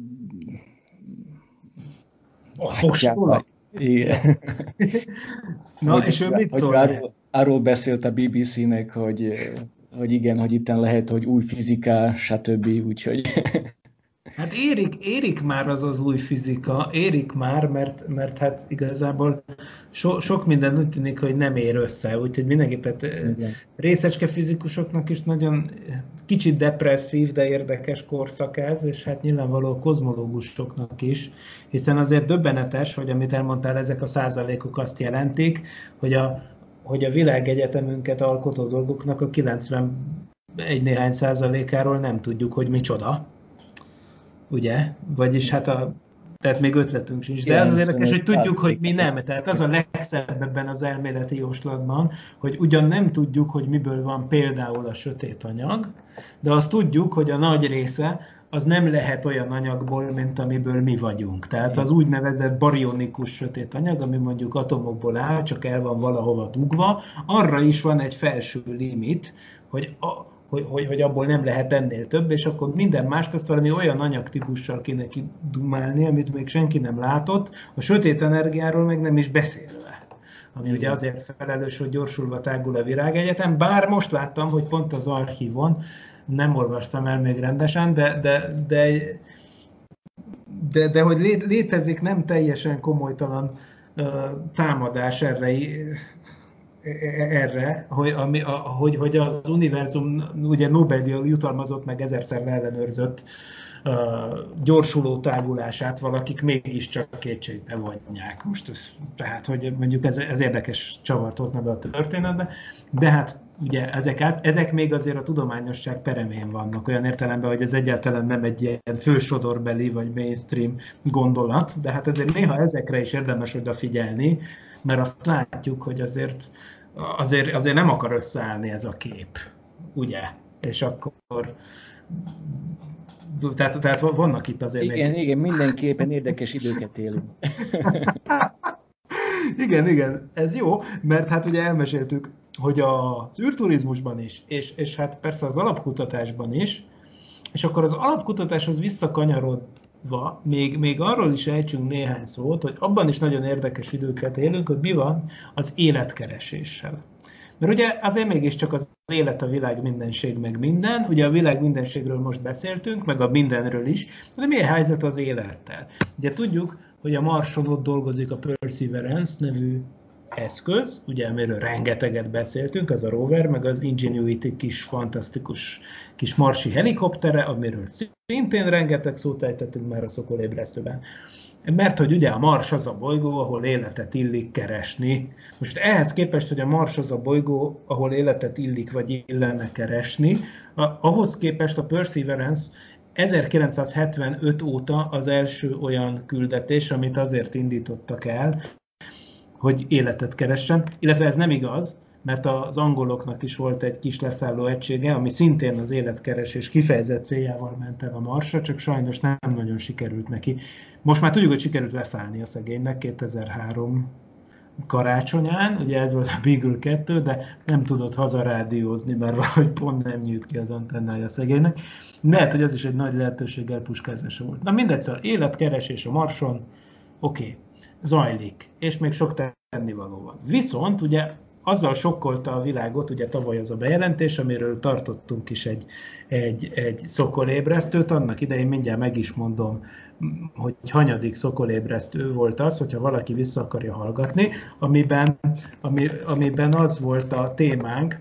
Igen. Na, és ő mit szól? Arról beszélt a BBC-nek, hogy igen, hogy itten lehet, hogy új fizika, stb. Úgyhogy... Hát érik már az új fizika, érik már, mert hát igazából sok minden úgy tűnik, hogy nem ér össze, úgyhogy mindenképpen részecske fizikusoknak is nagyon kicsit depresszív, de érdekes korszak ez, és hát nyilvánvaló kozmológusoknak is, hiszen azért döbbenetes, hogy amit elmondtál, ezek a százalékok azt jelentik, hogy a világegyetemünket alkotó dolgoknak a 91 néhány százalékáról nem tudjuk, hogy micsoda. Ugye? Vagyis hát tehát még ötletünk sincs. De ez az érdekes, hogy tudjuk, hogy mi nem. Tehát az a legszebb ebben az elméleti jóslatban, hogy ugyan nem tudjuk, hogy miből van például a sötét anyag, de azt tudjuk, hogy a nagy része az nem lehet olyan anyagból, mint amiből mi vagyunk. Tehát az úgynevezett barionikus sötét anyag, ami mondjuk atomokból áll, csak el van valahova dugva, arra is van egy felső limit, hogy abból nem lehet ennél több, és akkor minden mást azt valami olyan anyagtípussal kéne kidumálni, amit még senki nem látott, a sötét energiáról meg nem is beszélve. Ami ugye azért felelős, hogy gyorsulva tágul a világegyetem, bár most láttam, hogy pont az archívon, nem olvastam el még rendesen, de hogy létezik nem teljesen komolytalan támadás erre, hogy az univerzum ugye Nobel-díjjal jutalmazott, meg 1000-szer ellenőrzött gyorsuló tágulását valakik mégiscsak kétségbe vonják. Most tehát, hogy mondjuk ez érdekes csavart hozna be a történetbe, de hát ugye ezek még azért a tudományosság peremén vannak, olyan értelemben, hogy ez egyáltalán nem egy ilyen fősodorbeli vagy mainstream gondolat, de hát ezért néha ezekre is érdemes odafigyelni, mert azt látjuk, hogy azért nem akar összeállni ez a kép, ugye? És akkor tehát vannak itt azért igen, mindenképpen érdekes időket élünk. Igen, ez jó, mert hát ugye elmeséltük, hogy az űrturizmusban is, és hát persze az alapkutatásban is, és akkor az alapkutatáshoz visszakanyarodva még arról is ejtsünk néhány szót, hogy abban is nagyon érdekes időket élünk, hogy mi van az életkereséssel. Mert ugye azért mégiscsak az élet a világ mindenség meg minden, ugye a világ mindenségről most beszéltünk, meg a mindenről is, de milyen helyzet az élettel? Ugye tudjuk, hogy a Marson ott dolgozik a Perseverance nevű eszköz, ugye amiről rengeteget beszéltünk, az a rover, meg az Ingenuity kis fantasztikus kis marsi helikoptere, amiről szintén rengeteg szót ejtettünk már a Szokolébresztőben. Mert hogy ugye a Mars az a bolygó, ahol életet illik keresni. Most ehhez képest, hogy a Mars az a bolygó, ahol életet illik vagy illene keresni, ahhoz képest a Perseverance 1975 óta az első olyan küldetés, amit azért indítottak el, hogy életet keressen, illetve ez nem igaz, mert az angoloknak is volt egy kis leszálló egysége, ami szintén az életkeresés kifejezett céljával ment el a Marsra, csak sajnos nem nagyon sikerült neki. Most már tudjuk, hogy sikerült leszállni a szegénynek 2003 karácsonyán, ugye ez volt a Beagle 2, de nem tudott hazarádiózni, mert valahogy pont nem nyílt ki az antennája a szegénynek. Lehet, hogy ez is egy nagy lehetőség elpuskázása volt. Na mindegy, szóval életkeresés a Marson, oké, zajlik, és még sok tennivaló van. Viszont ugye azzal sokkolta a világot, ugye tavaly az a bejelentés, amiről tartottunk is egy szokolébresztőt, annak idején mindjárt meg is mondom, hogy hanyadik szokolébresztő volt az, hogyha valaki vissza akarja hallgatni, amiben az volt a témánk,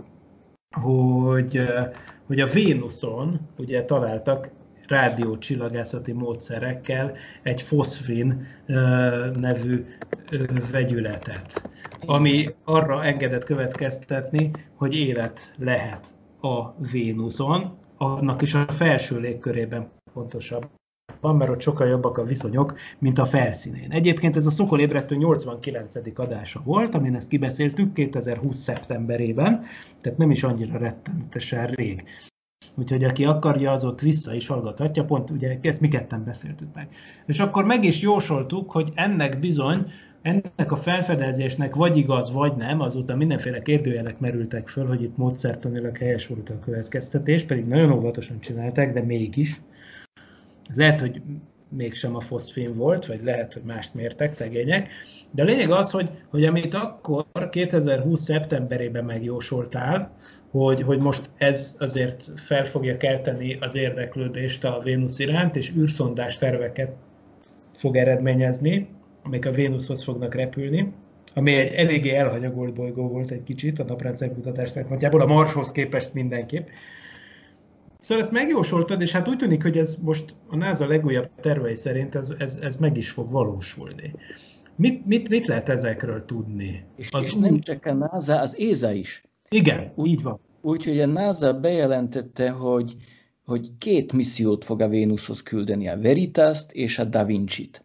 hogy a Vénuszon ugye találtak rádiócsillagászati módszerekkel egy foszfin nevű vegyületet, ami arra engedett következtetni, hogy élet lehet a Vénuszon, annak is a felső légkörében pontosabban, mert ott sokkal jobbak a viszonyok, mint a felszínén. Egyébként ez a Szokolébresztő 89. adása volt, amin ezt kibeszéltük 2020. szeptemberében, tehát nem is annyira rettenetesen rég. Úgyhogy aki akarja, az ott vissza is hallgathatja, pont ugye ezt mi ketten beszéltük meg. És akkor meg is jósoltuk, hogy ennek a felfedezésnek vagy igaz, vagy nem, azóta mindenféle kérdőjelek merültek föl, hogy itt módszertanilag helyes volt a következtetés, pedig nagyon óvatosan csinálták, de mégis. Lehet, hogy mégsem a foszfin volt, vagy lehet, hogy mást mértek, szegények. De a lényeg az, hogy amit akkor 2020. szeptemberében megjósoltál, hogy most ez azért fel fogja kelteni az érdeklődést a Vénusz iránt, és űrszondás terveket fog eredményezni, amik a Vénuszhoz fognak repülni, ami egy eléggé elhanyagolt bolygó volt egy kicsit a naprendszerkutatás szempontjából, a Marshoz képest mindenképp. Szóval ezt megjósoltad, és hát úgy tűnik, hogy ez most a NASA legújabb tervei szerint ez meg is fog valósulni. Mit lehet ezekről tudni? És nem csak a NASA, az ESA is. Igen, így van. Úgyhogy a NASA bejelentette, hogy 2 missziót fog a Vénuszhoz küldeni, a Veritas-t és a Da Vinci-t.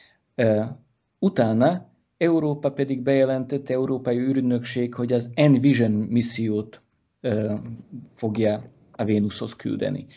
Utána Európa pedig bejelentette, Európai űrügynökség, hogy az Envision missziót fogja a Vénuszhoz küldeni.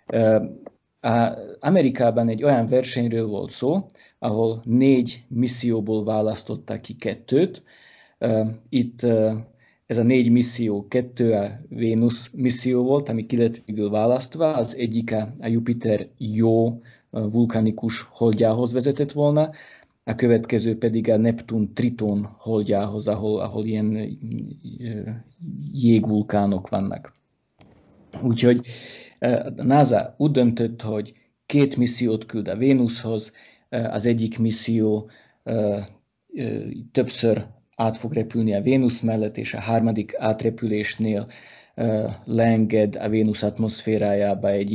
Amerikában egy olyan versenyről volt szó, ahol 4 misszióból választották ki 2-t. Itt ez a 4 misszió, 2 a Vénusz misszió volt, ami ki lett végül választva, az egyik a Jupiter Jó vulkanikus holdjához vezetett volna, a következő pedig a Neptun Triton holdjához, ahol ilyen jégvulkánok vannak. Úgyhogy a NASA úgy döntött, hogy 2 missziót küld a Vénuszhoz, az egyik misszió többször át fog repülni a Vénusz mellett, és a harmadik átrepülésnél leenged a Vénusz atmoszférájába egy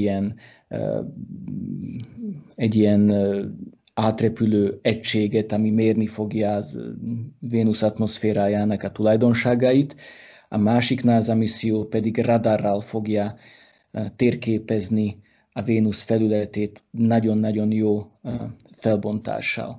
ilyen átrepülő egységet, ami mérni fogja a Vénusz atmoszférájának a tulajdonságait. A másik NASA misszió pedig radarral fogja térképezni a Vénusz felületét nagyon-nagyon jó felbontással.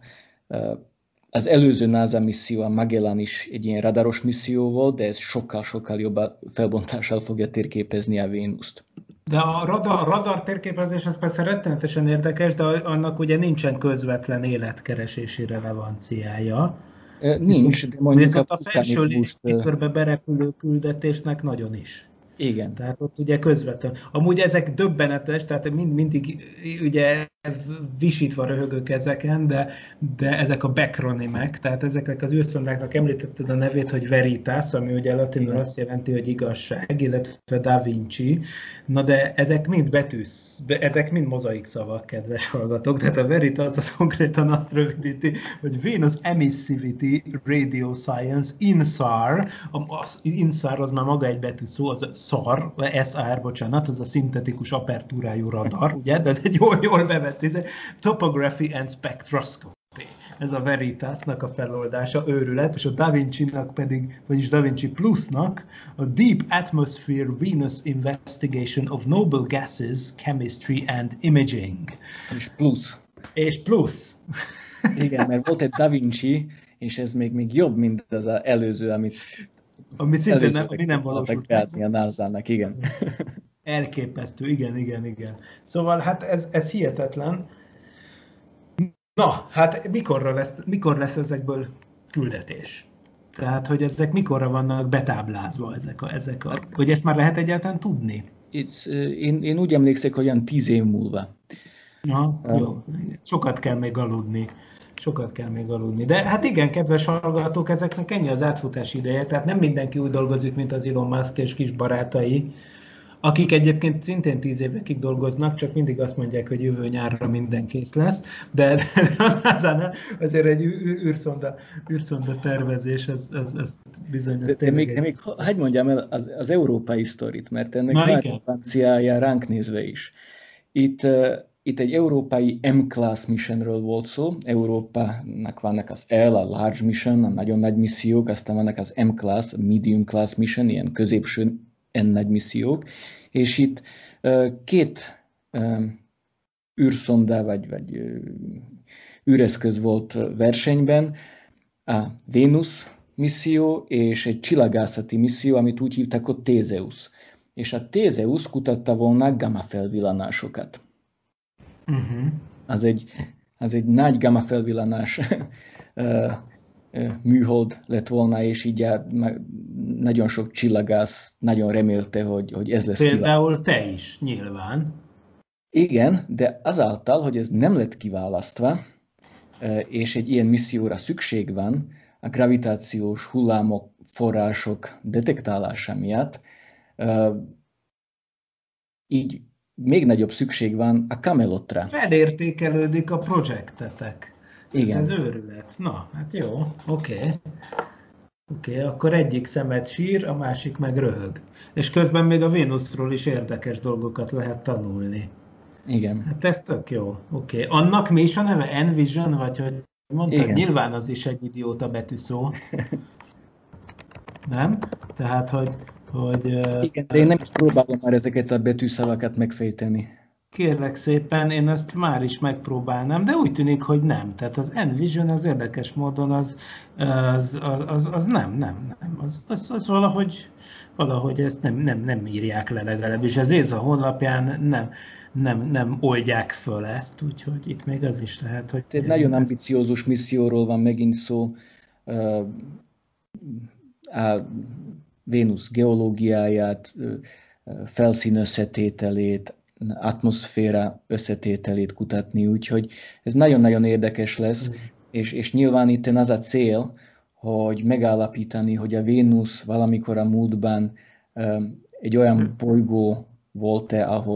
Az előző NASA misszió, a Magellan is egy ilyen radaros misszió volt, de ez sokkal-sokkal jobb felbontással fogja térképezni a Vénuszt. De a radar térképezés az persze rettenetesen érdekes, de annak ugye nincsen közvetlen életkeresési relevanciája. Nincs, de mondjuk a felső légkörbe berepülő küldetésnek nagyon is. Igen. Tehát ott ugye közvetlenül. Amúgy ezek döbbenetes, tehát mindig ugye visítva röhögök ezeken, de ezek a backronymek, tehát ezeknek az űrszondáknak említetted a nevét, hogy Veritas, ami ugye latinul azt jelenti, hogy igazság, illetve Da Vinci. Na de ezek mind ezek mind mozaik szavak, kedves hallgatók. Tehát a Veritas az konkrétan azt rövidíti, hogy Venus Emissivity Radio Science, INSAR. Az INSAR az már maga egy betű szó, az SAR, SAR, bocsánat, az a szintetikus apertúrájú radar, ugye? De ez egy jól bevett, Topography and Spectroscopy. Ez a Veritasnak a feloldása, őrület, és a Da Vinci-nak pedig, vagyis Da Vinci Plusnak a Deep Atmosphere Venus Investigation of Noble Gases, Chemistry and Imaging. És plusz. Igen, mert volt egy Da Vinci, és ez még jobb, mint az előző, amit szintén nem valósult meg. A NASA-nak, igen. Elképesztő, igen. Szóval hát ez hihetetlen. Na, hát mikor lesz ezekből küldetés? Tehát, hogy ezek mikorra vannak betáblázva, hogy ezt már lehet egyáltalán tudni? Én úgy emlékszek, hogy olyan 10 év múlva. Jó. Sokat kell még aludni. De hát igen, kedves hallgatók, ezeknek ennyi az átfutási ideje, tehát nem mindenki úgy dolgozik, mint az Elon Musk és kis barátai, akik egyébként szintén 10 évekig dolgoznak, csak mindig azt mondják, hogy jövő nyárra minden kész lesz, de a NASA-nál azért egy űrszonda tervezés, ez bizony... De még hagyj mondjam el az európai sztorit, mert ennek van relevanciája ránk nézve is. Itt egy európai M-class missionről volt szó, Európának vannak az L, a large mission, a nagyon nagy missziók, aztán vannak az M-class, medium class mission, ilyen középső nagy missziók, és itt két űrszonda vagy űreszköz volt versenyben, a Vénusz misszió és egy csillagászati misszió, amit úgy hívták, hogy Theseus. És a Theseus kutatta volna gamma felvillanásokat. Az egy nagy gamma felvillanás műhold lett volna, és így nagyon sok csillagász nagyon remélte, hogy ez lesz. Például te is, nyilván. Igen, de azáltal, hogy ez nem lett kiválasztva, és egy ilyen misszióra szükség van, a gravitációs hullámok, források detektálása miatt, így még nagyobb szükség van a Camelotra. Felértékelődik a projektetek. Igen. Ez őrület. Na, hát jó, oké, akkor egyik szemet sír, a másik meg röhög. És közben még a Vénuszról is érdekes dolgokat lehet tanulni. Igen. Hát ez tök jó, oké. Annak mi is a neve? Envision, vagy hogy mondtad? Igen. Nyilván az is egy idióta betűszó. Nem? Tehát, hogy... Igen, de én nem is próbálom már ezeket a betűszavakat megfejteni. Kérlek szépen, én ezt már is megpróbálnám, de úgy tűnik, hogy nem. Tehát az Envision az érdekes módon az nem. Az valahogy ezt nem írják le legalábbis. Az ESA honlapján nem oldják föl ezt, úgyhogy itt még az is lehet, hogy... Egy nagyon ambiciózus misszióról van megint szó. A Vénusz geológiáját, felszín összetételét, atmoszféra összetételét kutatni, úgyhogy ez nagyon-nagyon érdekes lesz, és nyilván itt az a cél, hogy megállapítani, hogy a Vénusz valamikor a múltban egy olyan bolygó volt-e, ahol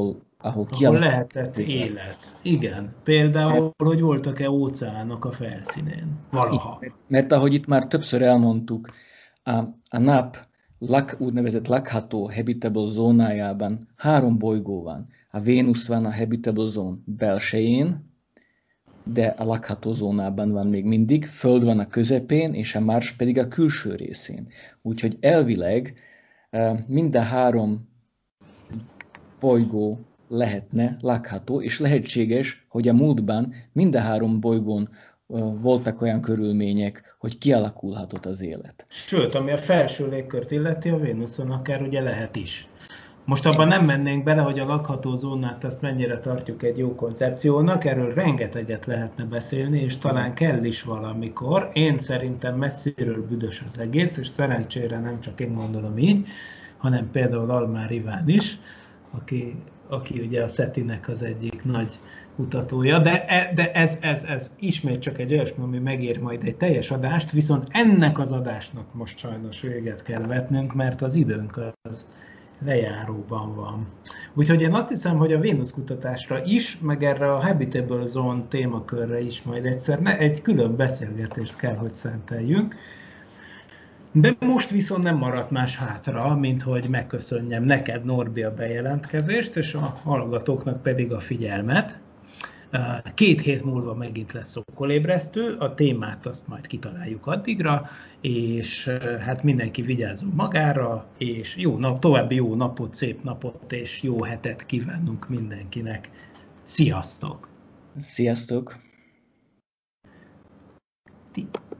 ahol lehetett élet. Igen. Például, hogy voltak-e óceánok a felszínén. Valaha. Mert ahogy itt már többször elmondtuk, a nap úgynevezett lakható habitable zónájában 3 bolygó van. A Vénusz van a habitable zone belsején, de a lakható zónában van még mindig, Föld van a közepén, és a Mars pedig a külső részén. Úgyhogy elvileg mind a 3 bolygó lehetne lakható, és lehetséges, hogy a múltban mind a 3 bolygón voltak olyan körülmények, hogy kialakulhatott az élet. Sőt, ami a felső légkört illeti, a Vénuszon akár ugye lehet is. Most abban nem mennénk bele, hogy a lakható zónát azt mennyire tartjuk egy jó koncepciónak, erről rengeteget lehetne beszélni, és talán kell is valamikor. Én szerintem messziről büdös az egész, és szerencsére nem csak én gondolom így, hanem például Almár Iván is, aki ugye a SETI-nek az egyik nagy kutatója, de ez ismét csak egy olyasmi, ami megér majd egy teljes adást, viszont ennek az adásnak most sajnos véget kell vetnünk, mert az időnk az lejáróban van. Úgyhogy én azt hiszem, hogy a Vénusz kutatásra is, meg erre a Habitable Zone témakörre is majd egyszer egy külön beszélgetést kell, hogy szenteljünk. De most viszont nem maradt más hátra, mint hogy megköszönjem neked, Norbi, a bejelentkezést, és a hallgatóknak pedig a figyelmet. 2 hét múlva megint lesz Szokolébresztő, a témát azt majd kitaláljuk addigra, és hát mindenki vigyázzon magára, és további jó napot, szép napot és jó hetet kívánunk mindenkinek. Sziasztok! Sziasztok!